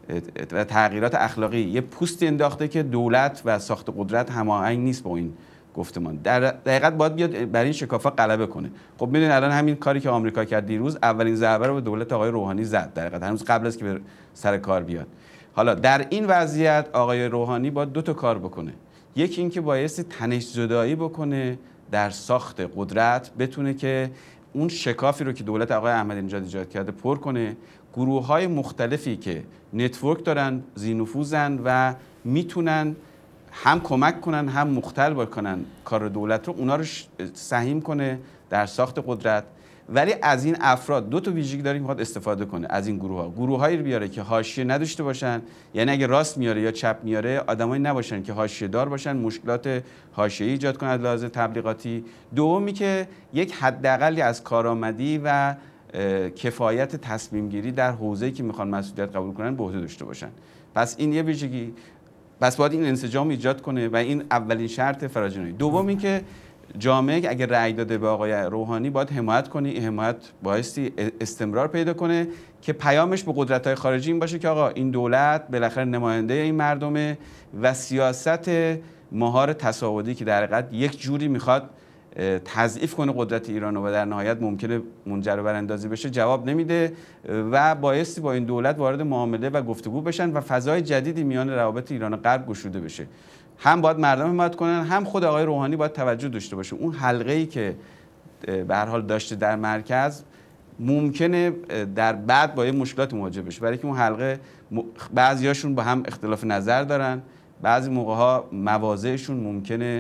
و تغییرات اخلاقی یه پوستی انداخته که دولت و ساخت قدرت هماهنگ نیست با این گفتمان. در حقیقت باید بیاد برای این شکافا غلبه کنه. خب میدونید الان همین کاری که آمریکا کرد دیروز اولین ضربه رو به دولت آقای روحانی زد، در حقیقت هنوز قبل از که به سر کار بیاد. حالا در این وضعیت آقای روحانی باید دو تا کار بکنه. یکی اینکه بایستی تنش زدایی بکنه در ساخت قدرت، بتونه که اون شکافی رو که دولت آقای احمدی نژاد ایجاد کرده پر کنه. گروه‌های مختلفی که نتورک دارن، ذی‌نفوذن و میتونن هم کمک کنن هم مختل بکنن کار دولت رو، اونا رو سهیم کنه در ساخت قدرت. ولی از این افراد دو تا ویژگی داریم میخواد استفاده کنه از این گروه ها. گروهایی رو بیاره که حاشیه نداشته باشن، یعنی اگه راست میاره یا چپ میاره آدمایی نباشن که حاشیه دار باشن، مشکلات حاشیه‌ای ایجاد کنن از لحاظ تبلیغاتی. دومی که یک حداقلی از کارآمدی و کفایت تصمیم گیری در حوزه‌ای که میخوان مسئولیت قبول کنن به عهده داشته باشن. پس این یه ویژگی، پس باید این انسجام ایجاد کنه و این اولین شرط فراجنایی. دوم این که جامعه اگر رأی داده به آقای روحانی باید حمایت کنی، این حمایت بایستی استمرار پیدا کنه که پیامش به قدرت‌های خارجی این باشه که آقا این دولت بالاخره نماینده این مردمه و سیاست مهار تصاعدی که در حقیقت یک جوری میخواد تضعیف کنه قدرت ایران و در نهایت ممکنه منجر به براندازی بشه جواب نمیده و بایستی با این دولت وارد معامله و گفتگو بشن و فضای جدیدی میان روابط ایران و غرب گشوده بشه. هم باید مردم حمایت کنن، هم خود آقای روحانی باید توجه داشته باشه. اون حلقه‌ای که به هر حال داشته در مرکز ممکنه در بعد با یه مشکلات مواجه بشه، برای که اون حلقه بعضیاشون با هم اختلاف نظر دارن، بعضی موقع‌ها مواضعشون ممکنه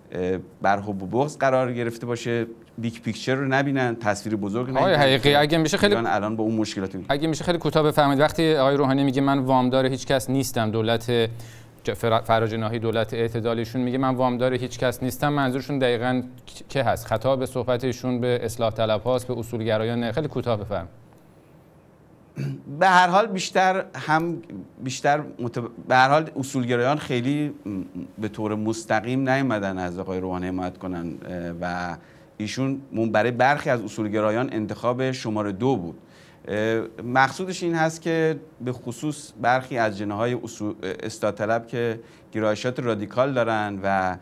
بر حب و بغض قرار گرفته باشه، بیگ پیکچر رو نبینن، تصویر بزرگ نبینن. آقای حقیقی اگه میشه خیلی الان با اون مشکلات می... اگه میشه خیلی کوتاه بفرمایید، وقتی آقای روحانی میگه من وامدار هیچ کس نیستم، دولت فراجناحی دولت اعتدالیشون میگه من وامدار هیچ کس نیستم، منظورشون دقیقاً چه هست؟ خطاب صحبتشون به اصلاح طلب هاست، به اصولگرایان؟ خیلی کوتاه بفرم. به هر حال بیشتر هم بیشتر متب... به هر حال اصولگرایان خیلی به طور مستقیم نیامدن از آقای روحانی حمایت کنن و ایشون برای برخی از اصولگرایان انتخاب شماره دو بود. مقصودش این هست که به خصوص برخی از جناح‌های اصلاح طلب که گرایشات رادیکال دارن و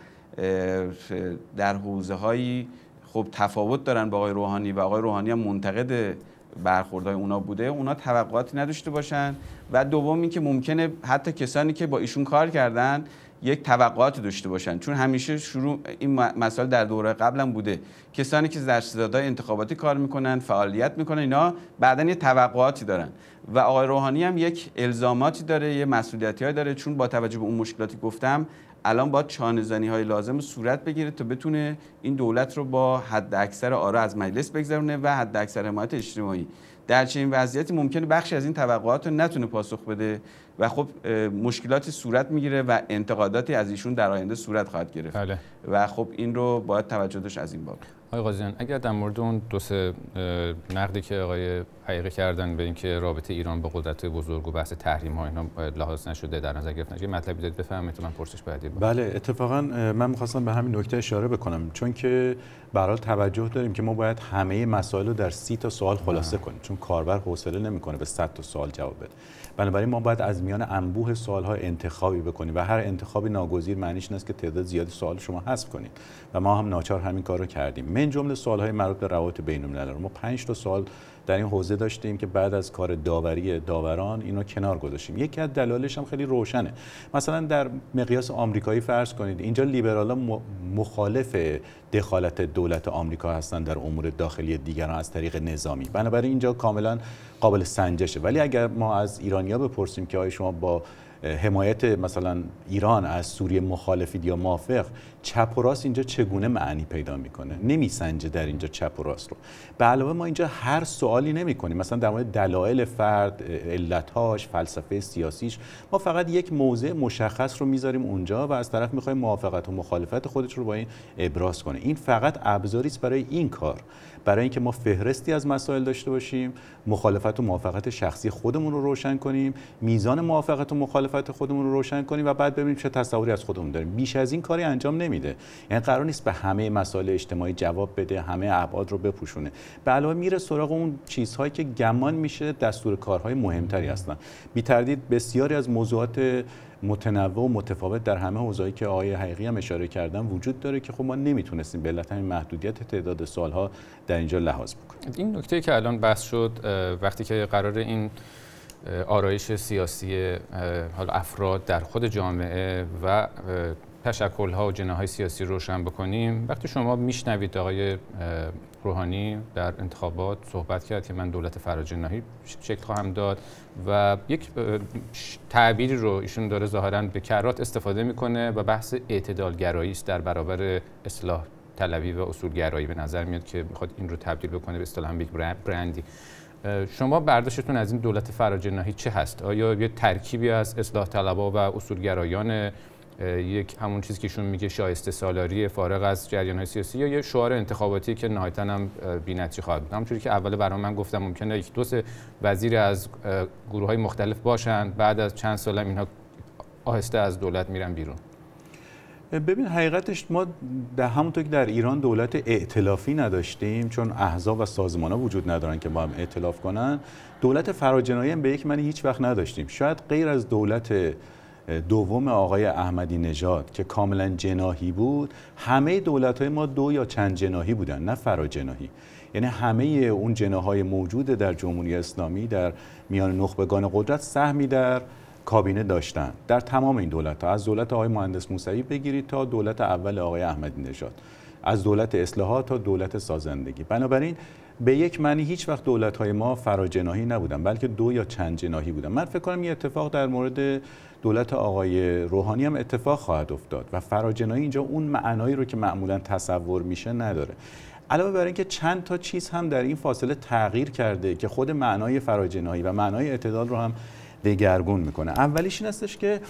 در حوزه‌های خب تفاوت دارن با آقای روحانی و آقای روحانی هم منتقد برخوردهای اونا بوده، اونا توقعاتی نداشته باشن. و دوم این که ممکنه حتی کسانی که با ایشون کار کردن یک توقعاتی داشته باشن، چون همیشه شروع این مسائل در دوره قبلا بوده، کسانی که در ستادهای انتخاباتی کار میکنن، فعالیت میکنن، اینا بعدن یه توقعاتی دارن و آقای روحانی هم یک الزاماتی داره، یه مسئولیتی‌هایی داره، چون با توجه به اون مشکلاتی گفتم الان باید چانه‌زنی‌های لازم صورت بگیره تا بتونه این دولت رو با حد اکثر آرا از مجلس بگذرونه و حد اکثر حمایت اجتماعی. در چنین وضعیتی ممکنه بخشی از این توقعات رو نتونه پاسخ بده و خب مشکلاتی صورت میگیره و انتقاداتی از ایشون در آینده صورت خواهد گرفت. بله. و خب این رو باید توجه داشت از این باب. آقای قاضیان، اگر در مورد اون دو سه نقدی که آقای حقیقی کردن به اینکه رابطه ایران با قدرت بزرگ و بحث تحریم ها اینا لحاظ نشده در نظر گرفته، یه مطلبی دارید بفهمید تو من پرسش بعدی بود. بله، اتفاقا من می‌خواستم به همین نکته اشاره بکنم، چون که به هر حال توجه داریم که ما باید همه مسائل رو در سی تا سوال خلاصه کنیم، چون کاربر حوصله نمی‌کنه به صد تا سوال جواب بده. بنابراین ما باید از میان انبوه سوال‌ها انتخابی بکنیم و هر انتخابی ناگزیر معنیش نیست که تعداد زیادی سوال شما حذف کنید و ما هم ناچار همین کار رو کردیم. من جمله سوال‌های مربوط به روابط بین‌المللی، ما پنج تا سوال در این حوزه داشتیم که بعد از کار داوری داوران اینو کنار گذاشتیم. یکی از دلایلش هم خیلی روشنه. مثلا در مقیاس آمریکایی فرض کنید اینجا لیبرالا مخالف دخالت دولت آمریکا هستن در امور داخلی دیگران از طریق نظامی، بنابراین اینجا کاملا قابل سنجشه. ولی اگر ما از ایرانی‌ها بپرسیم که آیا شما با حمایت مثلا ایران از سوریه مخالفید یا موافق، چپ و راست اینجا چگونه معنی پیدا میکنه؟ نمیسنجه در اینجا چپ و راست رو. به علاوه ما اینجا هر سوالی نمی کنیم مثلا در مورد دلایل فرد، علتهاش، فلسفه سیاسیش، ما فقط یک موضع مشخص رو میذاریم اونجا و از طرف میخوایم موافقت و مخالفت خودش رو با این ابراز کنه. این فقط ابزاری است برای این کار، برای اینکه ما فهرستی از مسائل داشته باشیم، مخالفت و موافقت شخصی خودمون رو روشن کنیم، میزان موافقت و مخالفت خودمون رو روشن کنیم و بعد ببینیم چه تصوری از خودمون داریم. بیش از این کاری انجام نمیده. یعنی قرار نیست به همه مسائل اجتماعی جواب بده، همه ابعاد رو بپوشونه. به علاوه میره سراغ اون چیزهایی که گمان میشه دستور کارهای مهمتری هستن. بی تردید بسیاری از موضوعات متنوع و متفاوت در همه حوزه‌ای که آقای حقیقی هم اشاره کردن وجود داره که خب ما نمیتونستیم به علت همین محدودیت تعداد سالها در اینجا لحاظ بکنیم. این نکته‌ای که الان بحث شد وقتی که قرار این آرایش سیاسی حالا افراد در خود جامعه و تشکل‌ها و جناح‌های سیاسی روشن بکنیم، وقتی شما میشنوید آقای روحانی در انتخابات صحبت کرد که من دولت فراجناحی شکل خواهم داد و یک تعبیری رو ایشون داره ظاهراً به کرات استفاده میکنه و بحث اعتدالگرایی است در برابر اصلاح طلبی و اصولگرایی. به نظر میاد که میخواد این رو تبدیل بکنه به اصطلاحاً یک برندی. شما برداشتتون از این دولت فراجناحی چه هست؟ آیا یه ترکیبی از اصلاح طلبا و اصولگرایان، یک همون چیزی که ایشون میگه شایسته سالاری فارغ از جریان‌های سیاسی، یا یه شعار انتخاباتی که نهایتاً هم بی‌نتیجه خواهد بود؟ همونجوری که اول برنامه من گفتم ممکنه یک دو سه وزیر از گروه‌های مختلف باشن، بعد از چند سال اینها آهسته از دولت میرن بیرون. ببین حقیقتش ما در همونطور که در ایران دولت ائتلافی نداشتیم چون احزاب و سازمان‌ها وجود ندارن که با هم ائتلاف کنن، دولت فراجناحی هم به یک معنی هیچ وقت نداشتیم. شاید غیر از دولت دوم آقای احمدی نژاد که کاملا جناحی بود، همه دولت‌های ما دو یا چند جناحی بودن، نه فراجناحی. یعنی همه اون جناح‌های موجود در جمهوری اسلامی در میان نخبگان قدرت سهمی در کابینه داشتن در تمام این دولت‌ها، از دولت آقای مهندس موسوی بگیرید تا دولت اول آقای احمدی نژاد، از دولت اصلاحات تا دولت سازندگی. بنابراین به یک معنی هیچ وقت دولت‌های ما فراجناحی نبودن، بلکه دو یا چند جناحی بودن. من فکر کنم این اتفاق در مورد دولت آقای روحانی هم اتفاق خواهد افتاد و فراجناحی اینجا اون معنایی رو که معمولاً تصور میشه نداره. علاوه بر اینکه چند تا چیز هم در این فاصله تغییر کرده که خود معنای فراجناحی و معنای اعتدال رو هم دگرگون میکنه. اولیش این هستش که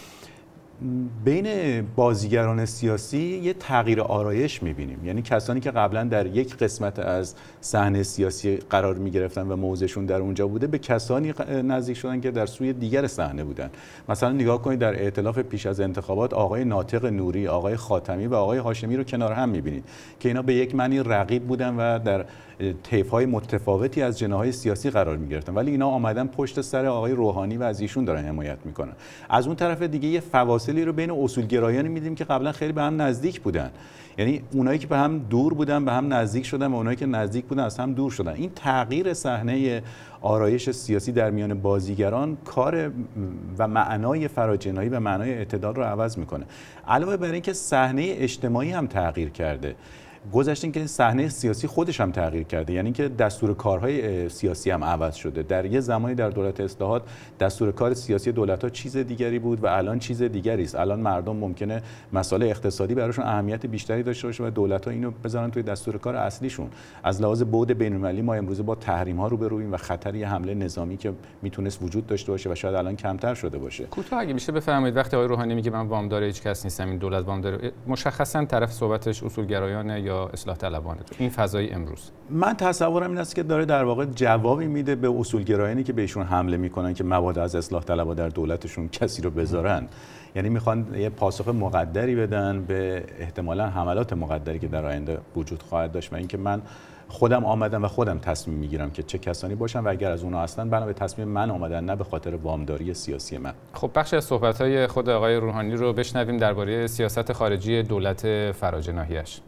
بین بازیگران سیاسی یه تغییر آرایش میبینیم. یعنی کسانی که قبلا در یک قسمت از صحنه سیاسی قرار میگرفتن و موضعشون در اونجا بوده، به کسانی نزدیک شدن که در سوی دیگر صحنه بودن. مثلا نگاه کنید در ائتلاف پیش از انتخابات آقای ناطق نوری، آقای خاتمی و آقای هاشمی رو کنار هم میبینید که اینا به یک معنی رقیب بودن و در طیف‌های متفاوتی از جناح‌های سیاسی قرار می‌گرفتن، ولی اینا آمدن پشت سر آقای روحانی و از ایشون دارن حمایت میکنن. از اون طرف دیگه یه فواصلی رو بین اصولگرایانی می‌دیدیم که قبلا خیلی به هم نزدیک بودن. یعنی اونایی که به هم دور بودن به هم نزدیک شدن و اونایی که نزدیک بودن از هم دور شدن. این تغییر صحنه آرایش سیاسی در میان بازیگران کار و معنای فراجناحی و معنای اعتدال رو عوض میکنه. علاوه بر اینکه صحنه اجتماعی هم تغییر کرده. گذشته که صحنه سیاسی خودش هم تغییر کرده، یعنی که دستور کارهای سیاسی هم عوض شده. در یه زمانی در دولت اصلاحات دستور کار سیاسی دولت‌ها چیز دیگری بود و الان چیز دیگری است. الان مردم ممکنه مسائل اقتصادی براشون اهمیت بیشتری داشته باشه و دولت‌ها اینو بذارن توی دستور کار اصلیشون. از لحاظ بعد بین‌المللی ما امروز با تحریم‌ها روبرویم و خطر یه حمله نظامی که میتونست وجود داشته باشه و شاید الان کمتر شده باشه. کوتاه اگه میشه بفرمایید، وقتی آقای روحانی میگه من وامدار هیچ کس نیستم، این دولت وامدار، مشخصاً طرف صحبتش اصولگرایانه یا اصلاح طلبانه تو این فضای امروز؟ من تصورم این است که داره در واقع جوابی میده به اصولگرایانی که بهشون حمله میکنن که مبادا از اصلاح طلبها در دولتشون کسی رو بذارن. یعنی میخوان یه پاسخ مقدری بدن به احتمالاً حملات مقدری که در آینده وجود خواهد داشت و اینکه من خودم آمدم و خودم تصمیم میگیرم که چه کسانی باشن و اگر از اونها هستن بنا به تصمیم من آمدن، نه به خاطر وامداری سیاسی من. خب بخشی از صحبت‌های خود آقای روحانی رو بشنویم درباره سیاست خارجی دولت فراجناحیش.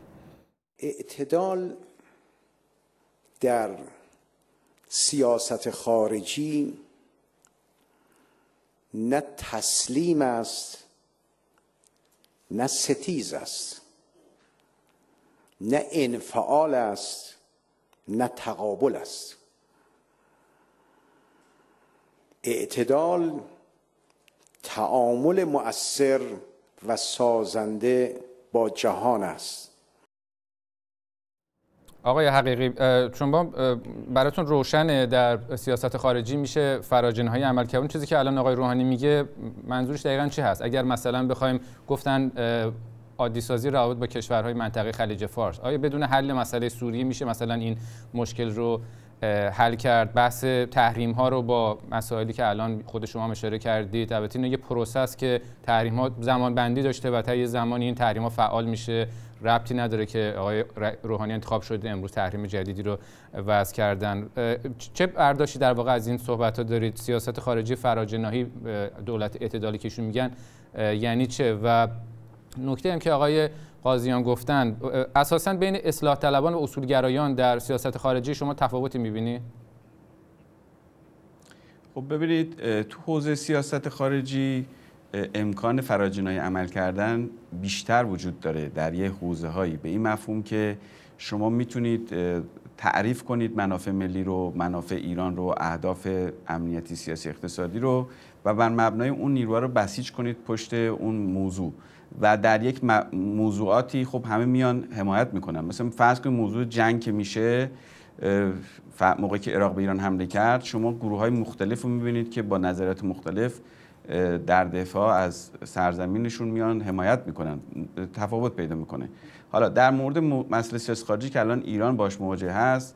اعتدال در سیاست خارجی نه تسلیم است نه ستیز است، نه انفعال است نه تقابل است. اعتدال تعامل مؤثر و سازنده با جهان است. آقای حقیقی، شما براتون روشنه در سیاست خارجی میشه فراجن‌های عملکرد. چیزی که الان آقای روحانی میگه منظورش دقیقاً چی هست؟ اگر مثلا بخوایم گفتن عادی سازی روابط با کشورهای منطقه خلیج فارس، آیا بدون حل مسئله سوریه میشه مثلا این مشکل رو حل کرد؟ بحث تحریم ها رو با مسائلی که الان خود شما هم اشاره کردید، البته این یه پروسه است که تحریم ها زمان بندی داشته و تا یه زمانی این تحریم ها فعال میشه، ربطی نداره که آقای روحانی انتخاب شده امروز تحریم جدیدی رو وضع کردن. چه برداشتی در واقع از این صحبت ها دارید؟ سیاست خارجی فراجناحی دولت اعتدالی که ایشون میگن یعنی چه؟ و نکته هم که آقای قاضیان گفتن، اساساً بین اصلاح طلبان و اصولگرایان در سیاست خارجی شما تفاوتی می‌بینی؟ خب ببینید، تو حوزه سیاست خارجی امکان فراجناحی عمل کردن بیشتر وجود داره در یه حوزه‌هایی، به این مفهوم که شما میتونید تعریف کنید منافع ملی رو، منافع ایران رو، اهداف امنیتی، سیاسی، اقتصادی رو و بر مبنای اون نیروها رو بسیج کنید پشت اون موضوع و در یک موضوعاتی خب همه میان حمایت میکنن. مثلا فرض کنید موضوع جنگ که میشه، موقعی که عراق به ایران حمله کرد، شما گروه‌های مختلف رو میبینید که با نظریات مختلف در دفاع از سرزمینشون میان حمایت میکنن، تفاوت پیدا میکنه. حالا در مورد مسئله سیاست خارجی که الان ایران باش مواجه هست،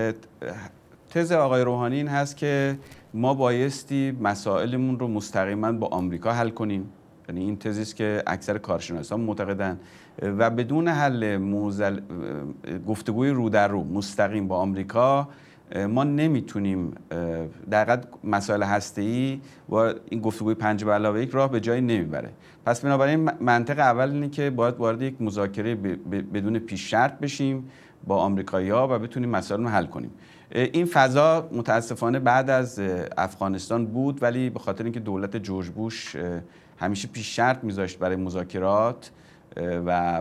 تز آقای روحانی این هست که ما بایستی مسائلمون رو مستقیما با آمریکا حل کنیم، یعنی این تزی است که اکثر کارشناسان معتقدن، و بدون حل موزل گفتگوی رو در رو مستقیم با آمریکا ما نمیتونیم در حقیقت مسائل هسته‌ای و این گفتگوی پنج به علاوه یک راه به جایی نمیبره. پس بنابراین منطق اول اینه که باید وارد یک مذاکره بدون پیش شرط بشیم با آمریکایی‌ها و بتونیم مسائل رو حل کنیم. این فضا متاسفانه بعد از افغانستان بود، ولی به خاطر اینکه دولت جورج بوش همیشه پیش شرط میذاشت برای مذاکرات و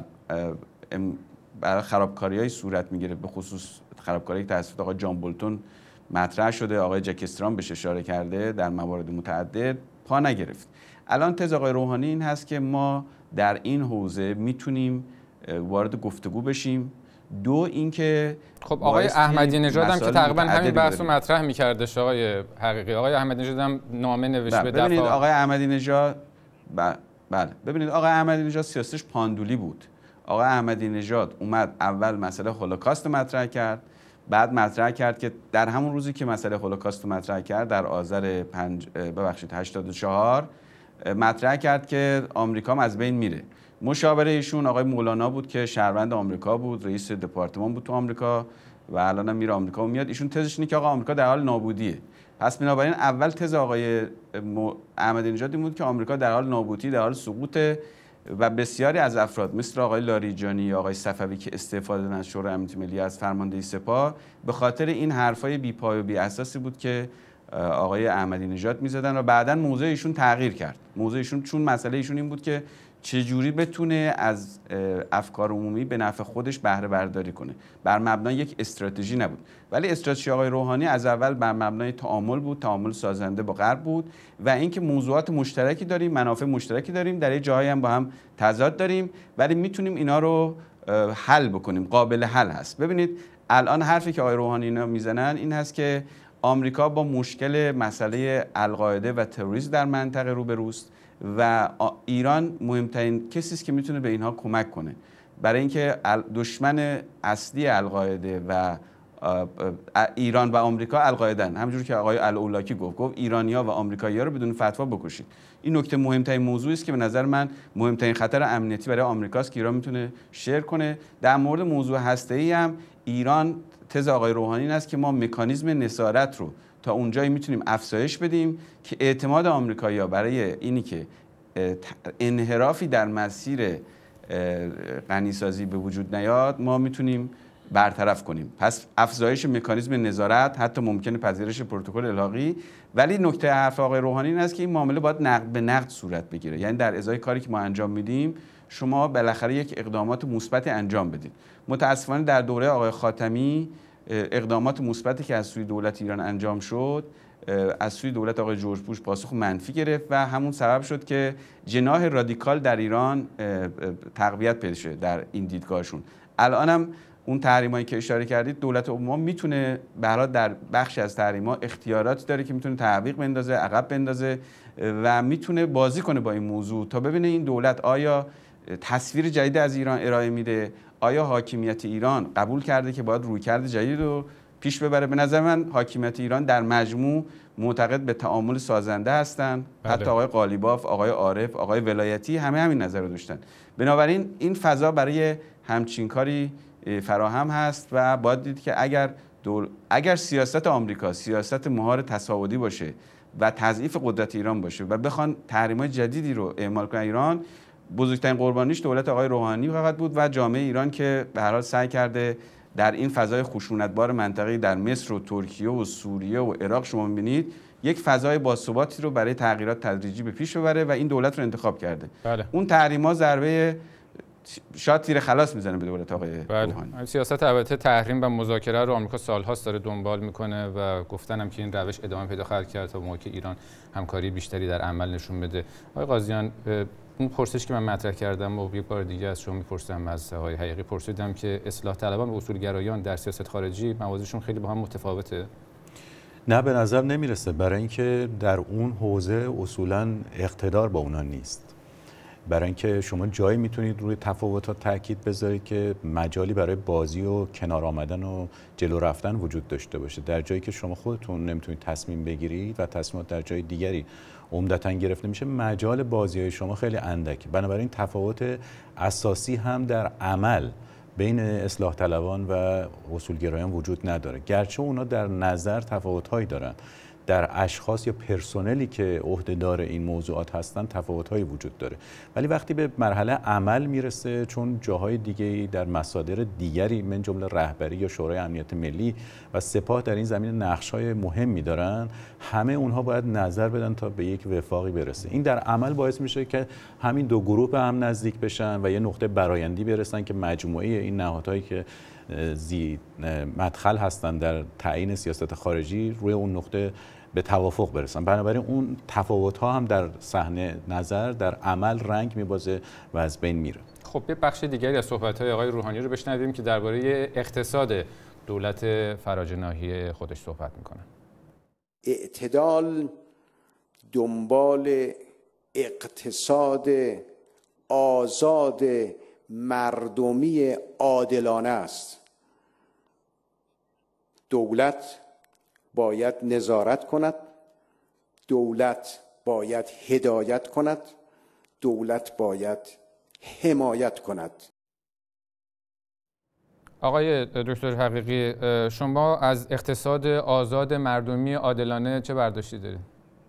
برای خرابکاری‌های صورت میگیره، به خصوص خرابکاری که توسط آقای جان بولتون مطرح شده، آقای جک استران بهش اشاره کرده در موارد متعدد، پا نگرفت. الان تز آقای روحانی این هست که ما در این حوزه میتونیم وارد گفتگو بشیم. دو اینکه خب آقای احمدی نژاد هم که تقریبا همین بحث رو مطرح می‌کردش آقای حقیقی، آقای احمدی نژاد هم نامه نوشت به دفاع. ببینید آقای احمدی نژاد بله ببینید آقای احمدی نژاد سیاستش پاندولی بود. آقای احمدی نژاد اومد اول مسئله هولوکاست مطرح کرد، بعد مطرح کرد که در همون روزی که مسئله هولوکاست مطرح کرد در آذر پنج ببخشید هشتاد و چهار مطرح کرد که آمریکا هم از بین میره. مشاور ایشون آقای مولانا بود که شهروند آمریکا بود، رئیس دپارتمان بود تو آمریکا و الان هم میره آمریکا و میاد. ایشون تزش اینه که آقا آمریکا در حال نابودیه. پس بنابراین اول تز آقای احمدی نژاد این بود که آمریکا در حال نابودی، در حال سقوطه و بسیاری از افراد مثل آقای لاریجانی یا آقای صفوی که استعفا دادن از شورای امنیت ملی از فرماندهی سپاه به خاطر این حرفای بی پای و بی اساسی بود که آقای احمدی نژاد میزدن و بعداً موضع ایشون تغییر کرد. موضع ایشون چون مسئله ایشون این بود که چجوری بتونه از افکار عمومی به نفع خودش بهره برداری کنه، بر مبنای یک استراتژی نبود. ولی استراتژی آقای روحانی از اول بر مبنای تعامل بود، تعامل سازنده با غرب بود و اینکه موضوعات مشترکی داریم، منافع مشترکی داریم، در یه جاهایی هم با هم تضاد داریم، ولی میتونیم اینا رو حل بکنیم، قابل حل هست. ببینید الان حرفی که آقای روحانی اینا میزنن این هست که آمریکا با مشکل مسئله القاعده و تروریسم در منطقه روبروست و ایران مهمترین کسی است که میتونه به اینها کمک کنه، برای اینکه دشمن اصلی القاعده و ایران و آمریکا القاعده‌اند. همونجوری که آقای الاولاکی گفت گفت ایرانی‌ها و آمریکایی‌ها رو بدون فتوا بکشید. این نکته مهمترین موضوعی است که به نظر من مهمترین خطر امنیتی برای آمریکاست که ایران میتونه شیر کنه. در مورد موضوع هسته‌ای هم ایران تز آقای روحانی این است که ما مکانیزم نظارت رو تا اونجایی میتونیم افزایش بدیم که اعتماد آمریکایی‌ها برای اینی که انحرافی در مسیر غنیسازی به وجود نیاد ما میتونیم برطرف کنیم. پس افزایش مکانیزم نظارت، حتی ممکنه پذیرش پروتکل الحاقی. ولی نکته حرف آقای روحانی این است که این معامله باید نقد به نقد صورت بگیره، یعنی در ازای کاری که ما انجام میدیم شما بالاخره یک اقدامات مثبت انجام بدید. متاسفانه در دوره آقای خاتمی اقدامات مثبتی که از سوی دولت ایران انجام شد از سوی دولت آقای جورج بوش پاسخ منفی گرفت و همون سبب شد که جناح رادیکال در ایران تقویت پیدا شده در این دیدگاهشون. الانم اون تحریمایی که اشاره کردید، دولت اوباما میتونه به هر حال در بخشی از تحریم‌ها اختیاراتی داره که میتونه تعویق بندازه، عقب بندازه و میتونه بازی کنه با این موضوع تا ببینه این دولت آیا تصویر جدید از ایران ارائه میده، آیا حاکمیت ایران قبول کرده که باید رویکرد جدید رو پیش ببره. به نظر من حاکمیت ایران در مجموع معتقد به تعامل سازنده هستن. بله. حتی آقای قالیباف، آقای عارف، آقای ولایتی همه همین نظر رو داشتن. بنابراین این فضا برای همچین کاری فراهم هست و باید دید که اگر دول... اگر سیاست آمریکا سیاست مهار تصاعدی باشه و تضعیف قدرت ایران باشه و بخوان تحریم‌های جدیدی رو اعمال کنن ایران، بزرگترین قربانیش دولت آقای روحانی خواهد بود و جامعه ایران که به هر حال سعی کرده در این فضای خشونتبار منطقه‌ای در مصر و ترکیه و سوریه و عراق شما می‌بینید یک فضای باثباتی رو برای تغییرات تدریجی به پیش ببره و این دولت رو انتخاب کرده. بله. اون تحریم‌ها ضربه شاید تیر خلاص میزنه به دولت آقای بله. روحانی. سیاست البته تحریم و مذاکره رو آمریکا سال‌هاست داره دنبال میکنه و گفتنم که این روش ادامه پیدا خواهد کرد تا موقعی که ایران همکاری بیشتری در عمل نشون بده. آقای قاضیان، اون پرسش که من مطرح کردم و یک بار دیگه از شما میپرسم، از آقای حقیقی پرسیدم که اصلاح طلبان و اصولگرایان در سیاست خارجی موازشون خیلی با هم متفاوته. نه، به نظر نمیرسه، برای اینکه در اون حوزه اصولا اقتدار با اونا نیست. برای اینکه شما جایی میتونید روی تفاوتات تاکید بذارید که مجالی برای بازی و کنار آمدن و جلو رفتن وجود داشته باشه، در جایی که شما خودتون نمیتونید تصمیم بگیرید و تصمیمات در جای دیگری عمدتاً گرفته میشه، مجال بازی‌های شما خیلی اندکه. بنابراین تفاوت اساسی هم در عمل بین اصلاح طلبان و اصولگرایان وجود نداره، گرچه اونا در نظر تفاوت‌هایی دارن. در اشخاص یا پرسنلی که عهدهدار این موضوعات هستن تفاوت‌هایی وجود داره، ولی وقتی به مرحله عمل میرسه، چون جاهای دیگه‌ای در مصادر دیگری من جمله رهبری یا شورای امنیت ملی و سپاه در این زمینه نقش‌های مهمی دارن، همه اونها باید نظر بدن تا به یک وفاقی برسه. این در عمل باعث میشه که همین دو گروه به هم نزدیک بشن و یه نقطه برآیندی برسن که مجموعه این نهادهایی که زی مدخل هستن در تعیین سیاست خارجی روی اون نقطه به توافق برسن. بنابراین اون تفاوت‌ها هم در صحنه نظر در عمل رنگ میبازه و از بین میره. خب یه بخش دیگری از صحبت‌های آقای روحانی رو بشنویم که درباره اقتصاد دولت فراجناحی خودش صحبت میکنه. اعتدال دنبال اقتصاد آزاد مردمی عادلانه است. دولت باید نظارت کند، دولت باید هدایت کند، دولت باید حمایت کند. آقای دکتر حقیقی، شما از اقتصاد آزاد مردمی عادلانه چه برداشتی دارید؟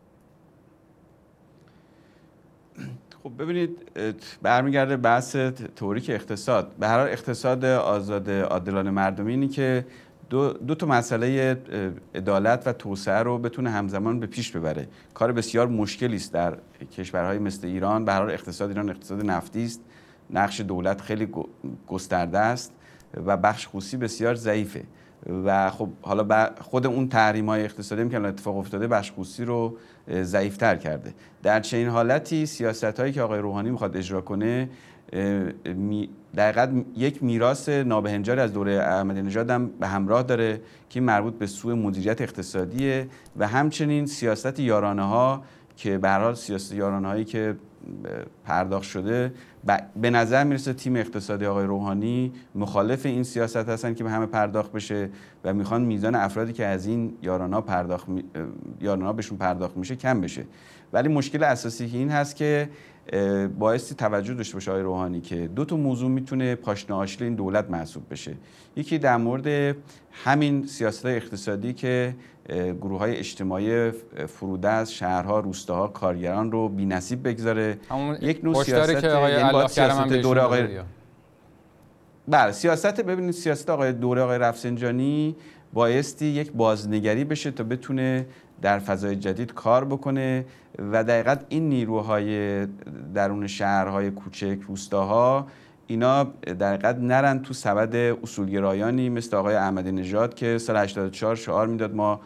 خب ببینید، برمیگرده بحث تئوریک اقتصاد. به هر حال اقتصاد آزاد عادلانه مردمی اینی که دو, دو تا مسئله عدالت و توسعه رو بتونه همزمان به پیش ببره. کار بسیار مشکلی است در کشورهای مثل ایران. به هر حال اقتصاد ایران اقتصاد نفتی است، نقش دولت خیلی گسترده است و بخش خصوصی بسیار ضعیفه و خب حالا خود اون تحریم‌های اقتصادی هم که اتفاق افتاده بخش خصوصی رو ضعیف‌تر کرده. در چنین حالتی سیاست‌هایی که آقای روحانی می‌خواد اجرا کنه دقیقاً یک میراث نابهنجار از دوره احمدی نژاد هم به همراه داره که مربوط به سوء مدیریت اقتصادیه و همچنین سیاست یارانه‌ها که به هر حال سیاست یارانه‌هایی که پرداخت شده به نظر میرسه تیم اقتصادی آقای روحانی مخالف این سیاست هستن که به همه پرداخت بشه و میخوان میزان افرادی که از این یارانه‌ها پرداخت می... یارانه‌ها بهشون پرداخت میشه کم بشه. ولی مشکل اساسی که این هست که باعث توجه داشته باشه آقای روحانی که دو تا موضوع میتونه پاشنه آشیل این دولت محسوب بشه. یکی در مورد همین سیاست‌های اقتصادی که گروه‌های اجتماعی فرودست، شهرها، روستاها، کارگران رو بی‌نصیب بگذاره. یک نوع سیاست که آقای یعنی الله سیاست دوره آقای آقای بله سیاست ببینید سیاست آقای دوره آقای رفسنجانی بایستی یک بازنگری بشه تا بتونه در فضای جدید کار بکنه و دقیقاً این نیروهای درون شهرهای کوچک، روستاها، اینا در حقیقت نرن تو سبد اصولگرایانی مثل آقای احمدی نژاد که سال هشتاد و چهار شعار میداد ما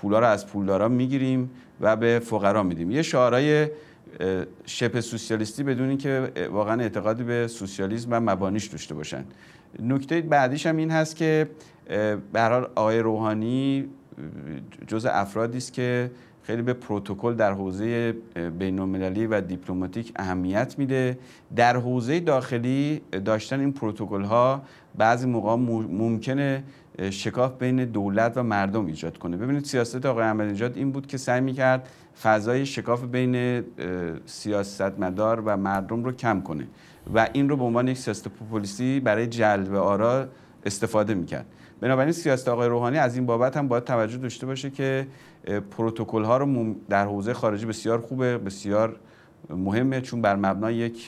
پولا رو از پولدارا میگیریم و به فقرا میدیم. یه شعارهای شبه سوسیالیستی بدون اینکه واقعا اعتقادی به سوسیالیسم و مبانیش داشته باشن. نکته بعدیش هم این هست که به هر حال آقای روحانی جزء افرادی است که خیلی به پروتکل در حوزه بین‌المللی و دیپلماتیک اهمیت میده. در حوزه داخلی داشتن این پروتکل ها بعضی موقع ممکنه شکاف بین دولت و مردم ایجاد کنه. ببینید سیاست آقای احمدی‌نژاد این بود که سعی میکرد فضای شکاف بین سیاستمدار و مردم رو کم کنه و این رو به عنوان یک سیاست پوپولیستی برای جلب آرا استفاده میکرد. بنابراین سیاست آقای روحانی از این بابت هم باید توجه داشته باشه که پروتکل ها رو در حوزه خارجی بسیار خوبه، بسیار مهمه، چون بر مبنای یک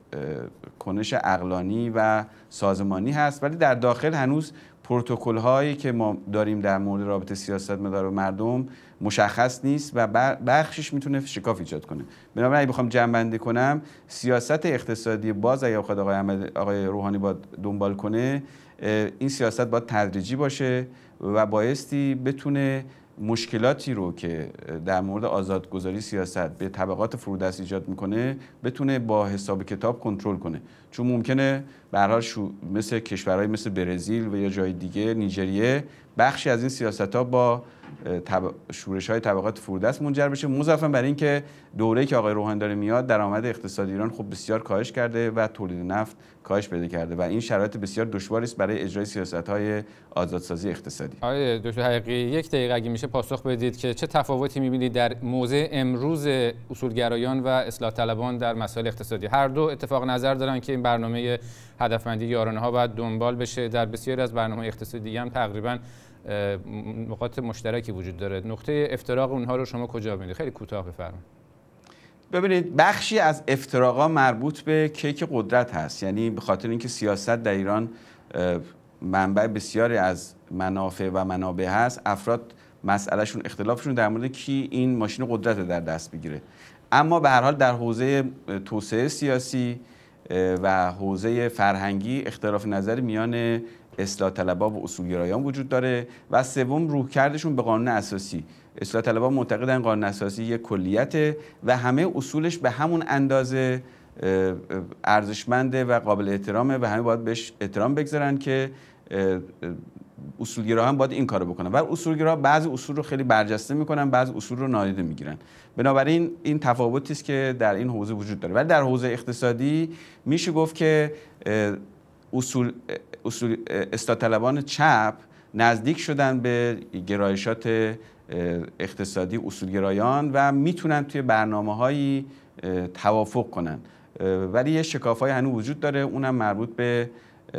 کنش عقلانی و سازمانی هست، ولی در داخل هنوز پروتکل هایی که ما داریم در مورد رابطه سیاستمدار و مردم مشخص نیست و بخشش میتونه شکاف ایجاد کنه. بنابراین اگه بخوام جمع‌بندی کنم، سیاست اقتصادی باز اگه بخواد آقای آقای روحانی باید دنبال کنه، این سیاست باید تدریجی باشه و بایستی بتونه مشکلاتی رو که در مورد آزادگذاری سیاست به طبقات فرودست ایجاد میکنه بتونه با حساب کتاب کنترل کنه، چون ممکنه به هر حال مثل کشورهای مثل برزیل و یا جای دیگه نیجریه بخشی از این سیاست‌ها با طب... شورش‌های طبقات فرودست منجر بشه، مضافاً بر این که دوره‌ای که آقای روحانی داره میاد درآمد اقتصادی ایران خب بسیار کاهش کرده و تولید نفت کاهش پیدا کرده و این شرایط بسیار دشواری است برای اجرای سیاست‌های آزادسازی اقتصادی. آقای دکتر حقیقی، یک دقیقه اگه میشه پاسخ بدید که چه تفاوتی می‌بینید در موضع امروز اصولگرایان و اصلاح طلبان در مسائل اقتصادی؟ هر دو اتفاق نظر دارن که این برنامه هدفمندی یارانه‌ها باید دنبال بشه. در بسیاری از برنامه‌های اقتصادی هم تقریباً نقاط مشترکی وجود داره. نقطه افتراق اونها رو شما کجا می‌بینید؟ خیلی کوتاه بفرمایید. ببینید، بخشی از افتراقا مربوط به کیک قدرت هست، یعنی به خاطر اینکه سیاست در ایران منبع بسیاری از منافع و منابع هست، افراد مسئلهشون اختلافشون در مورد کی این ماشین قدرت رو در دست بگیره. اما به هر حال در حوزه توسعه سیاسی و حوزه فرهنگی اختلاف نظر میان اصلاح طلبها و اصولگرایان وجود داره. و سوم، رویکردشون به قانون اساسی. اصلاح طلبها معتقدن قانون اساسی یک کلیته و همه اصولش به همون اندازه ارزشمنده و قابل احترامه و همه باید بهش احترام بگذارن که اصولگراها هم باید این کارو بکنن. و اصولگراها بعضی اصول رو خیلی برجسته میکنن، بعضی اصول رو نادیده میگیرن. بنابراین این تفاوتی است که در این حوزه وجود داره. ولی در حوزه اقتصادی میشه گفت که اصول اصول اصلاح طلبان چپ نزدیک شدن به گرایشات اقتصادی اصولگرایان و میتونن توی برنامه‌هایی توافق کنن، ولی یه شکاف‌های هنوز وجود داره، اونم مربوط به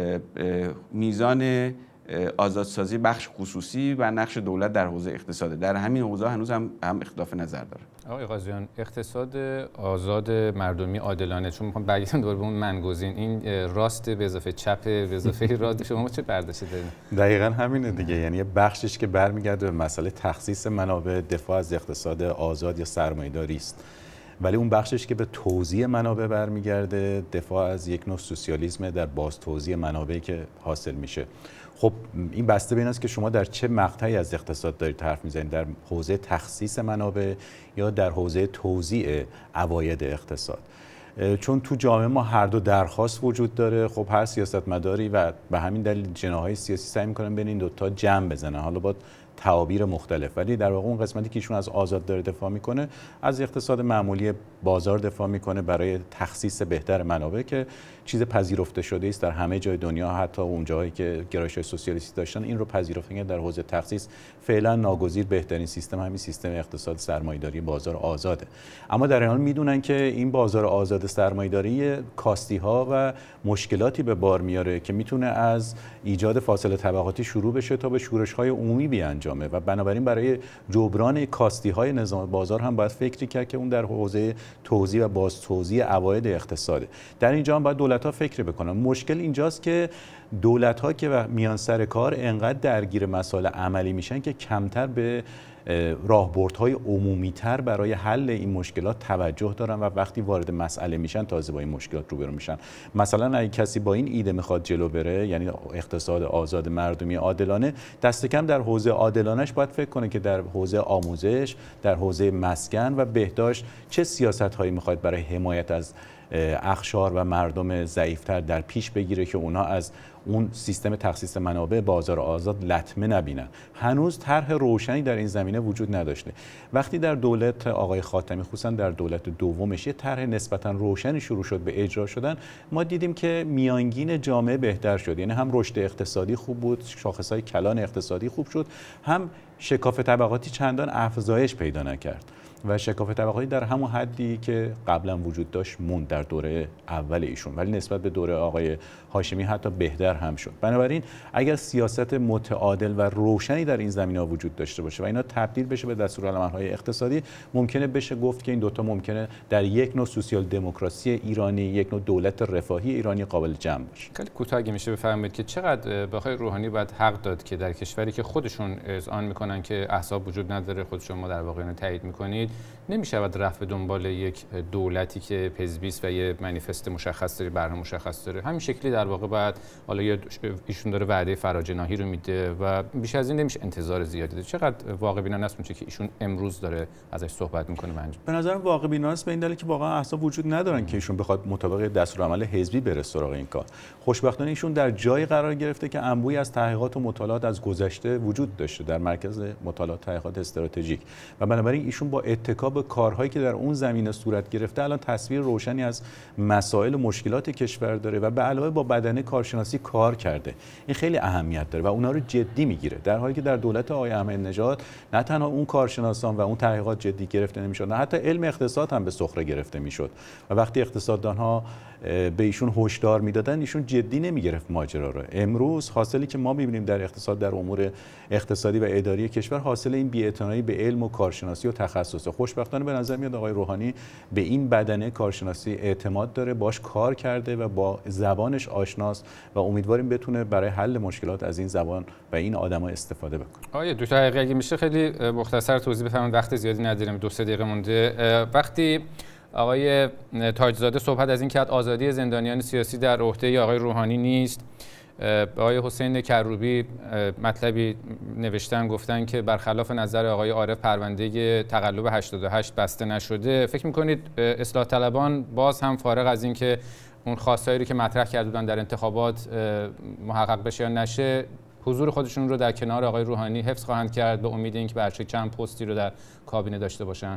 میزان آزادسازی بخش خصوصی و نقش دولت در حوزه اقتصاد. در همین حوزه هنوز هم, هم اختلاف نظر داره. آقای قاضیان، اقتصاد آزاد مردمی عادلانه، چون میخوام برگردم دوباره به اون منگزین، این راست به اضافه چپ به اضافه راست، شما چه برداشتی دارین؟ دقیقاً همینه دیگه، یعنی یه بخشش که برمیگرده به مسئله تخصیص منابع، دفاع از اقتصاد آزاد یا سرمایه‌داری است، ولی اون بخشش که به توزیع منابع برمیگرده دفاع از یک نوع سوسیالیسم در باز توزیع منابعی که حاصل میشه. خب این بسته به این است که شما در چه مقطعی از اقتصاد دارید حرف میزنید، در حوزه تخصیص منابع یا در حوزه توزیع عواید اقتصاد. چون تو جامعه ما هر دو درخواست وجود داره. خب هر سیاستمداری و به همین دلیل جناح‌های سیاسی سعی می‌کنن بین این دو تا جمع بزنن، حالا با تعابیر مختلف، ولی در واقع اون قسمتی که ایشون از آزاد داره دفاع میکنه، از اقتصاد معمولی بازار دفاع میکنه برای تخصیص بهتر منابع که چیز پذیرفته شده است در همه جای دنیا، حتی اون جایی که گرایش‌های سوسیالیستی داشتن این رو پذیرفتن در حوزه تخصیص فعلا ناگزیر بهترین سیستم همین سیستم اقتصاد سرمایه‌داری بازار آزاده. اما در این حال میدونن که این بازار آزاد سرمایه‌داری کاستی‌ها و مشکلاتی به بار میاره که میتونه از ایجاد فاصله طبقاتی شروع بشه تا به شورش‌های عمومی بیانجامه و بنابراین برای جبران کاستی‌های نظام بازار هم باید فکری کرد که اون در حوزه توزیع و باز توزیع عواید اقتصاده. در اینجا هم باید دولت‌ها فکر بکنن. مشکل اینجاست که دولت‌ها که میان سر کار انقدر درگیر مسائل عملی میشن که کمتر به راهبردهای عمومی‌تر برای حل این مشکلات توجه دارن و وقتی وارد مسئله میشن تازه با این مشکلات روبرو میشن. مثلا اگه کسی با این ایده میخواد جلو بره، یعنی اقتصاد آزاد مردمی عادلانه، دست کم در حوزه عادلانه‌اش باید فکر کنه که در حوزه آموزش، در حوزه مسکن و بهداشت چه سیاست‌هایی میخواد برای حمایت از اقشار و مردم ضعیفتر در پیش بگیره که اونا از اون سیستم تخصیص منابع بازار آزاد لطمه نبینن. هنوز طرح روشنی در این زمینه وجود نداشته. وقتی در دولت آقای خاتمی، خصوصا در دولت دومش، یه طرح نسبتا روشنی شروع شد به اجرا شدن، ما دیدیم که میانگین جامعه بهتر شد. یعنی هم رشد اقتصادی خوب بود، شاخصهای کلان اقتصادی خوب شد، هم شکاف طبقاتی چندان افزایش پیدا نکرد و شکاف طبقاتی در همون حدی که قبلا وجود داشت موند در دوره اول ایشون، ولی نسبت به دوره آقای هاشمی حتی بهتر هم شد. بنابراین اگر سیاست متعادل و روشنی در این زمینه‌ها وجود داشته باشه و اینا تبدیل بشه به دستورالعمل‌های اقتصادی، ممکنه بشه گفت که این دوتا ممکنه در یک نوع سوسیال دموکراسی ایرانی، یک نوع دولت رفاهی ایرانی قابل جمع باشه. خیلی کوتاه اگه میشه بفرمایید که چقدر به آقای روحانی باید حق داد که در کشوری که خودشون اذعان میکنن که احزاب وجود نداره، خودشون ما در واقع اینو تایید میکنید، نمیشود رفت به دنبال یک دولتی که پزبیست و یه منیفست مشخص داره، برنامه مشخص داره. همین شکلی در واقع باید، حالا ایشون داره وعده فراجناهی رو میده و بیش از این نمیشه انتظار زیادی داشت. چقدر واقع بینانه است اونچه که ایشون امروز داره ازش صحبت میکنه؟ من به نظرم واقع بینانه است به این دلیل که واقعا احزاب وجود ندارن که ایشون بخواد مطابق دستورالعمل حزبی بره سراغ این کار. خوشبختانه ایشون در جای قرار گرفته که انبوهی از تحقیقات و مطالعات از گذشته وجود داشته در مرکز مطالعات تحقیقات استراتژیک و بنابراین ایشون با اتکا به کارهایی که در اون زمینه صورت گرفته الان تصویر روشنی از مسائل و مشکلات کشور داره و به علاوه با بدنه کارشناسی کار کرده. این خیلی اهمیت داره و اونا رو جدی میگیره، در حالی که در دولت آقای احمدی نژاد نه تنها اون کارشناسان و اون تحقیقات جدی گرفته نمیشد، نه حتی علم اقتصاد هم به سخره گرفته میشد و وقتی اقتصاددان‌ها به ایشون هشدار میدادن ایشون جدی نمیگرفت ماجرا رو. امروز حاصلی که ما میبینیم در اقتصاد، در امور اقتصادی و اداری کشور، حاصل این بی‌اعتنایی به علم و کارشناسی و تخصص. خوشبختانه به نظر میاد آقای روحانی به این بدنه کارشناسی اعتماد داره، باش کار کرده و با زبانش آشناست و امیدواریم بتونه برای حل مشکلات از این زبان و این آدما استفاده بکنه. آیا دو تا دقیقه اگه میشه خیلی مختصر توضیح بفرمایید، وقت زیادی نداریم، دو سه دقیقه مونده. وقتی آقای تاجزاده صحبت از این که آزادی زندانیان سیاسی در عهده آقای روحانی نیست، آقای حسین کروبی مطلبی نوشتن، گفتن که برخلاف نظر آقای عارف پرونده تقلب هشتاد و هشت بسته نشده. فکر می‌کنید اصلاح طلبان باز هم فارغ از این که اون خواستایی که مطرح کرده بودن در انتخابات محقق بشه یا نشه، حضور خودشون رو در کنار آقای روحانی حفظ خواهند کرد به امید اینکه برچه چند پستی رو در کابینه داشته باشن؟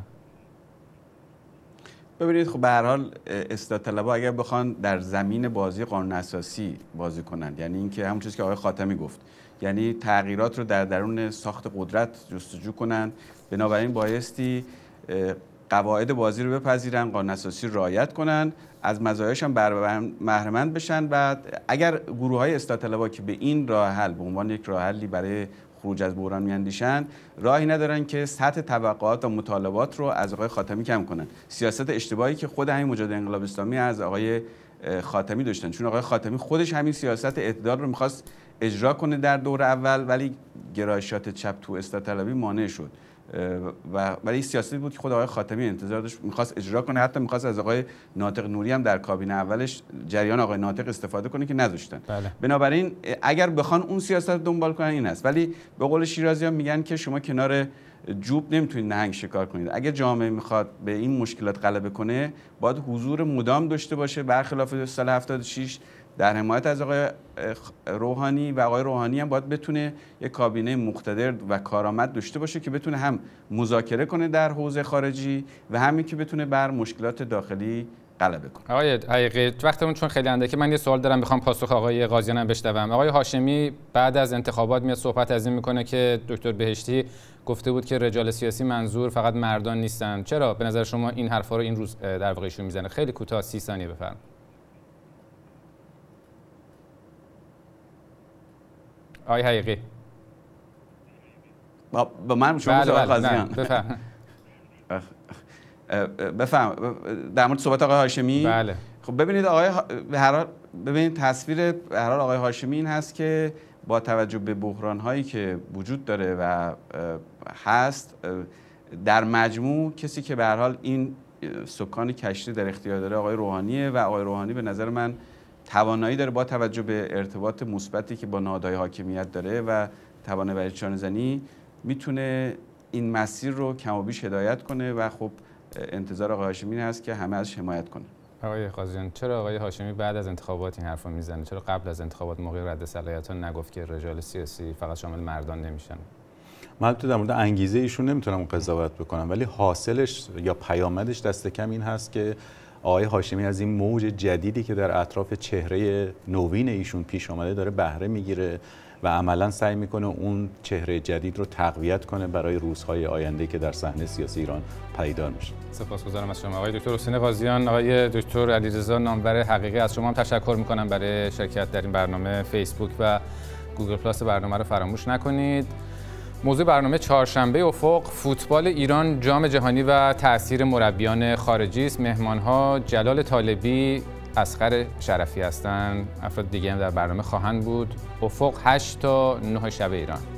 ببینید، خب به هر حال اصلاح طلبها اگر بخوان در زمین بازی قانون اساسی بازی کنند، یعنی اینکه همون چیزی که آقای خاتمی گفت، یعنی تغییرات رو در درون ساخت قدرت جستجو کنند، بنابراین بایستی قواعد بازی رو بپذیرن، قانون اساسی رو رعایت کنن، از مزایاش هم بهره مند بشن و اگر گروه‌های اصلاح طلبها که به این راه حل به عنوان یک راه حلی برای خروج از بحران میاندیشن، راهی ندارن که سطح توقعات و مطالبات رو از آقای خاتمی کم کنن. سیاست اشتباهی که خود همین مجاهد انقلاب اسلامی از آقای خاتمی داشتن، چون آقای خاتمی خودش همین سیاست اعتدال رو میخواست اجرا کنه در دور اول، ولی گرایشات چپ تو اصلاح طلبی مانع شد و ولی سیاستی بود که خود آقای خاتمی انتظار داشت میخواست اجرا کنه، حتی میخواست از آقای ناطق نوری هم در کابینه اولش جریان آقای ناطق استفاده کنه که نذاشتن. بله. بنابراین اگر بخوان اون سیاست رو دنبال کنن این است، ولی به قول شیرازی‌ها میگن که شما کنار جوب نمیتونید نهنگ شکار کنید. اگر جامعه میخواد به این مشکلات غلبه کنه، باید حضور مدام داشته باشه، برخلاف سال هفتاد و شش در حمایت از آقای روحانی و آقای روحانی هم باید بتونه یک کابینه مقتدر و کارآمد داشته باشه که بتونه هم مذاکره کنه در حوزه خارجی و همین که بتونه بر مشکلات داخلی غلبه کنه. آقای حقیقی وقتمون چون خیلی اندکه، من یه سوال دارم میخوام پاسخ آقای قاضیان هم بشنوم. آقای هاشمی بعد از انتخابات میاد صحبت از این میکنه که دکتر بهشتی گفته بود که رجال سیاسی منظور فقط مردان نیستن. چرا به نظر شما این حرفا رو این روز در واقع ایشون میزنه؟ خیلی کوتاه سی ثانیه بفرمایید. آقای حقیقی با, با من شما بله آقای بله قاضیان بفهم بفهم در مورد صحبت آقای هاشمی. بله. خب ببینید آقای به هر حال ببینید تصویر به هر حال آقای هاشمی این هست که با توجه به بحران هایی که وجود داره و هست. در مجموع کسی که به هر حال این سکان کشتی در اختیار داره آقای روحانیه و آقای روحانی به نظر من توانایی داره با توجه به ارتباط مثبتی که با نهادهای حاکمیت داره و توانایی برای چانه‌زنی میتونه این مسیر رو کم و بیش هدایت کنه و خب انتظار آقای هاشمی هست که همه ازش حمایت کنه. آقای قاضیان، چرا آقای هاشمی بعد از انتخابات این حرفو میزنه؟ چرا قبل از انتخابات موقع رد صلاحیت‌ها نگفت که رجال سیاسی فقط شامل مردان نمیشن؟ من تو در مورد انگیزه ایشون نمیتونم قضاوت بکنم، ولی حاصلش یا پیامدش دست کم این هست که آقای هاشمی از این موج جدیدی که در اطراف چهره نوین ایشون پیش آمده داره بهره میگیره و عملا سعی میکنه اون چهره جدید رو تقویت کنه برای روزهای آینده که در صحنه سیاسی ایران پدیدار میشه. سپاسگزارم از شما آقای دکتر حسین قاضیان. آقای دکتر علیرضا نامور حقیقی، از شما هم تشکر میکنم برای شرکت در این برنامه. فیسبوک و گوگل پلاس برنامه رو فراموش نکنید. موضوع برنامه چهارشنبه افق فوتبال ایران جام جهانی و تأثیر مربیان خارجی است. مهمان‌ها جلال طالبی، اصغر شرفی هستند. افراد دیگه هم در برنامه خواهند بود. افق هشت تا نه شب ایران.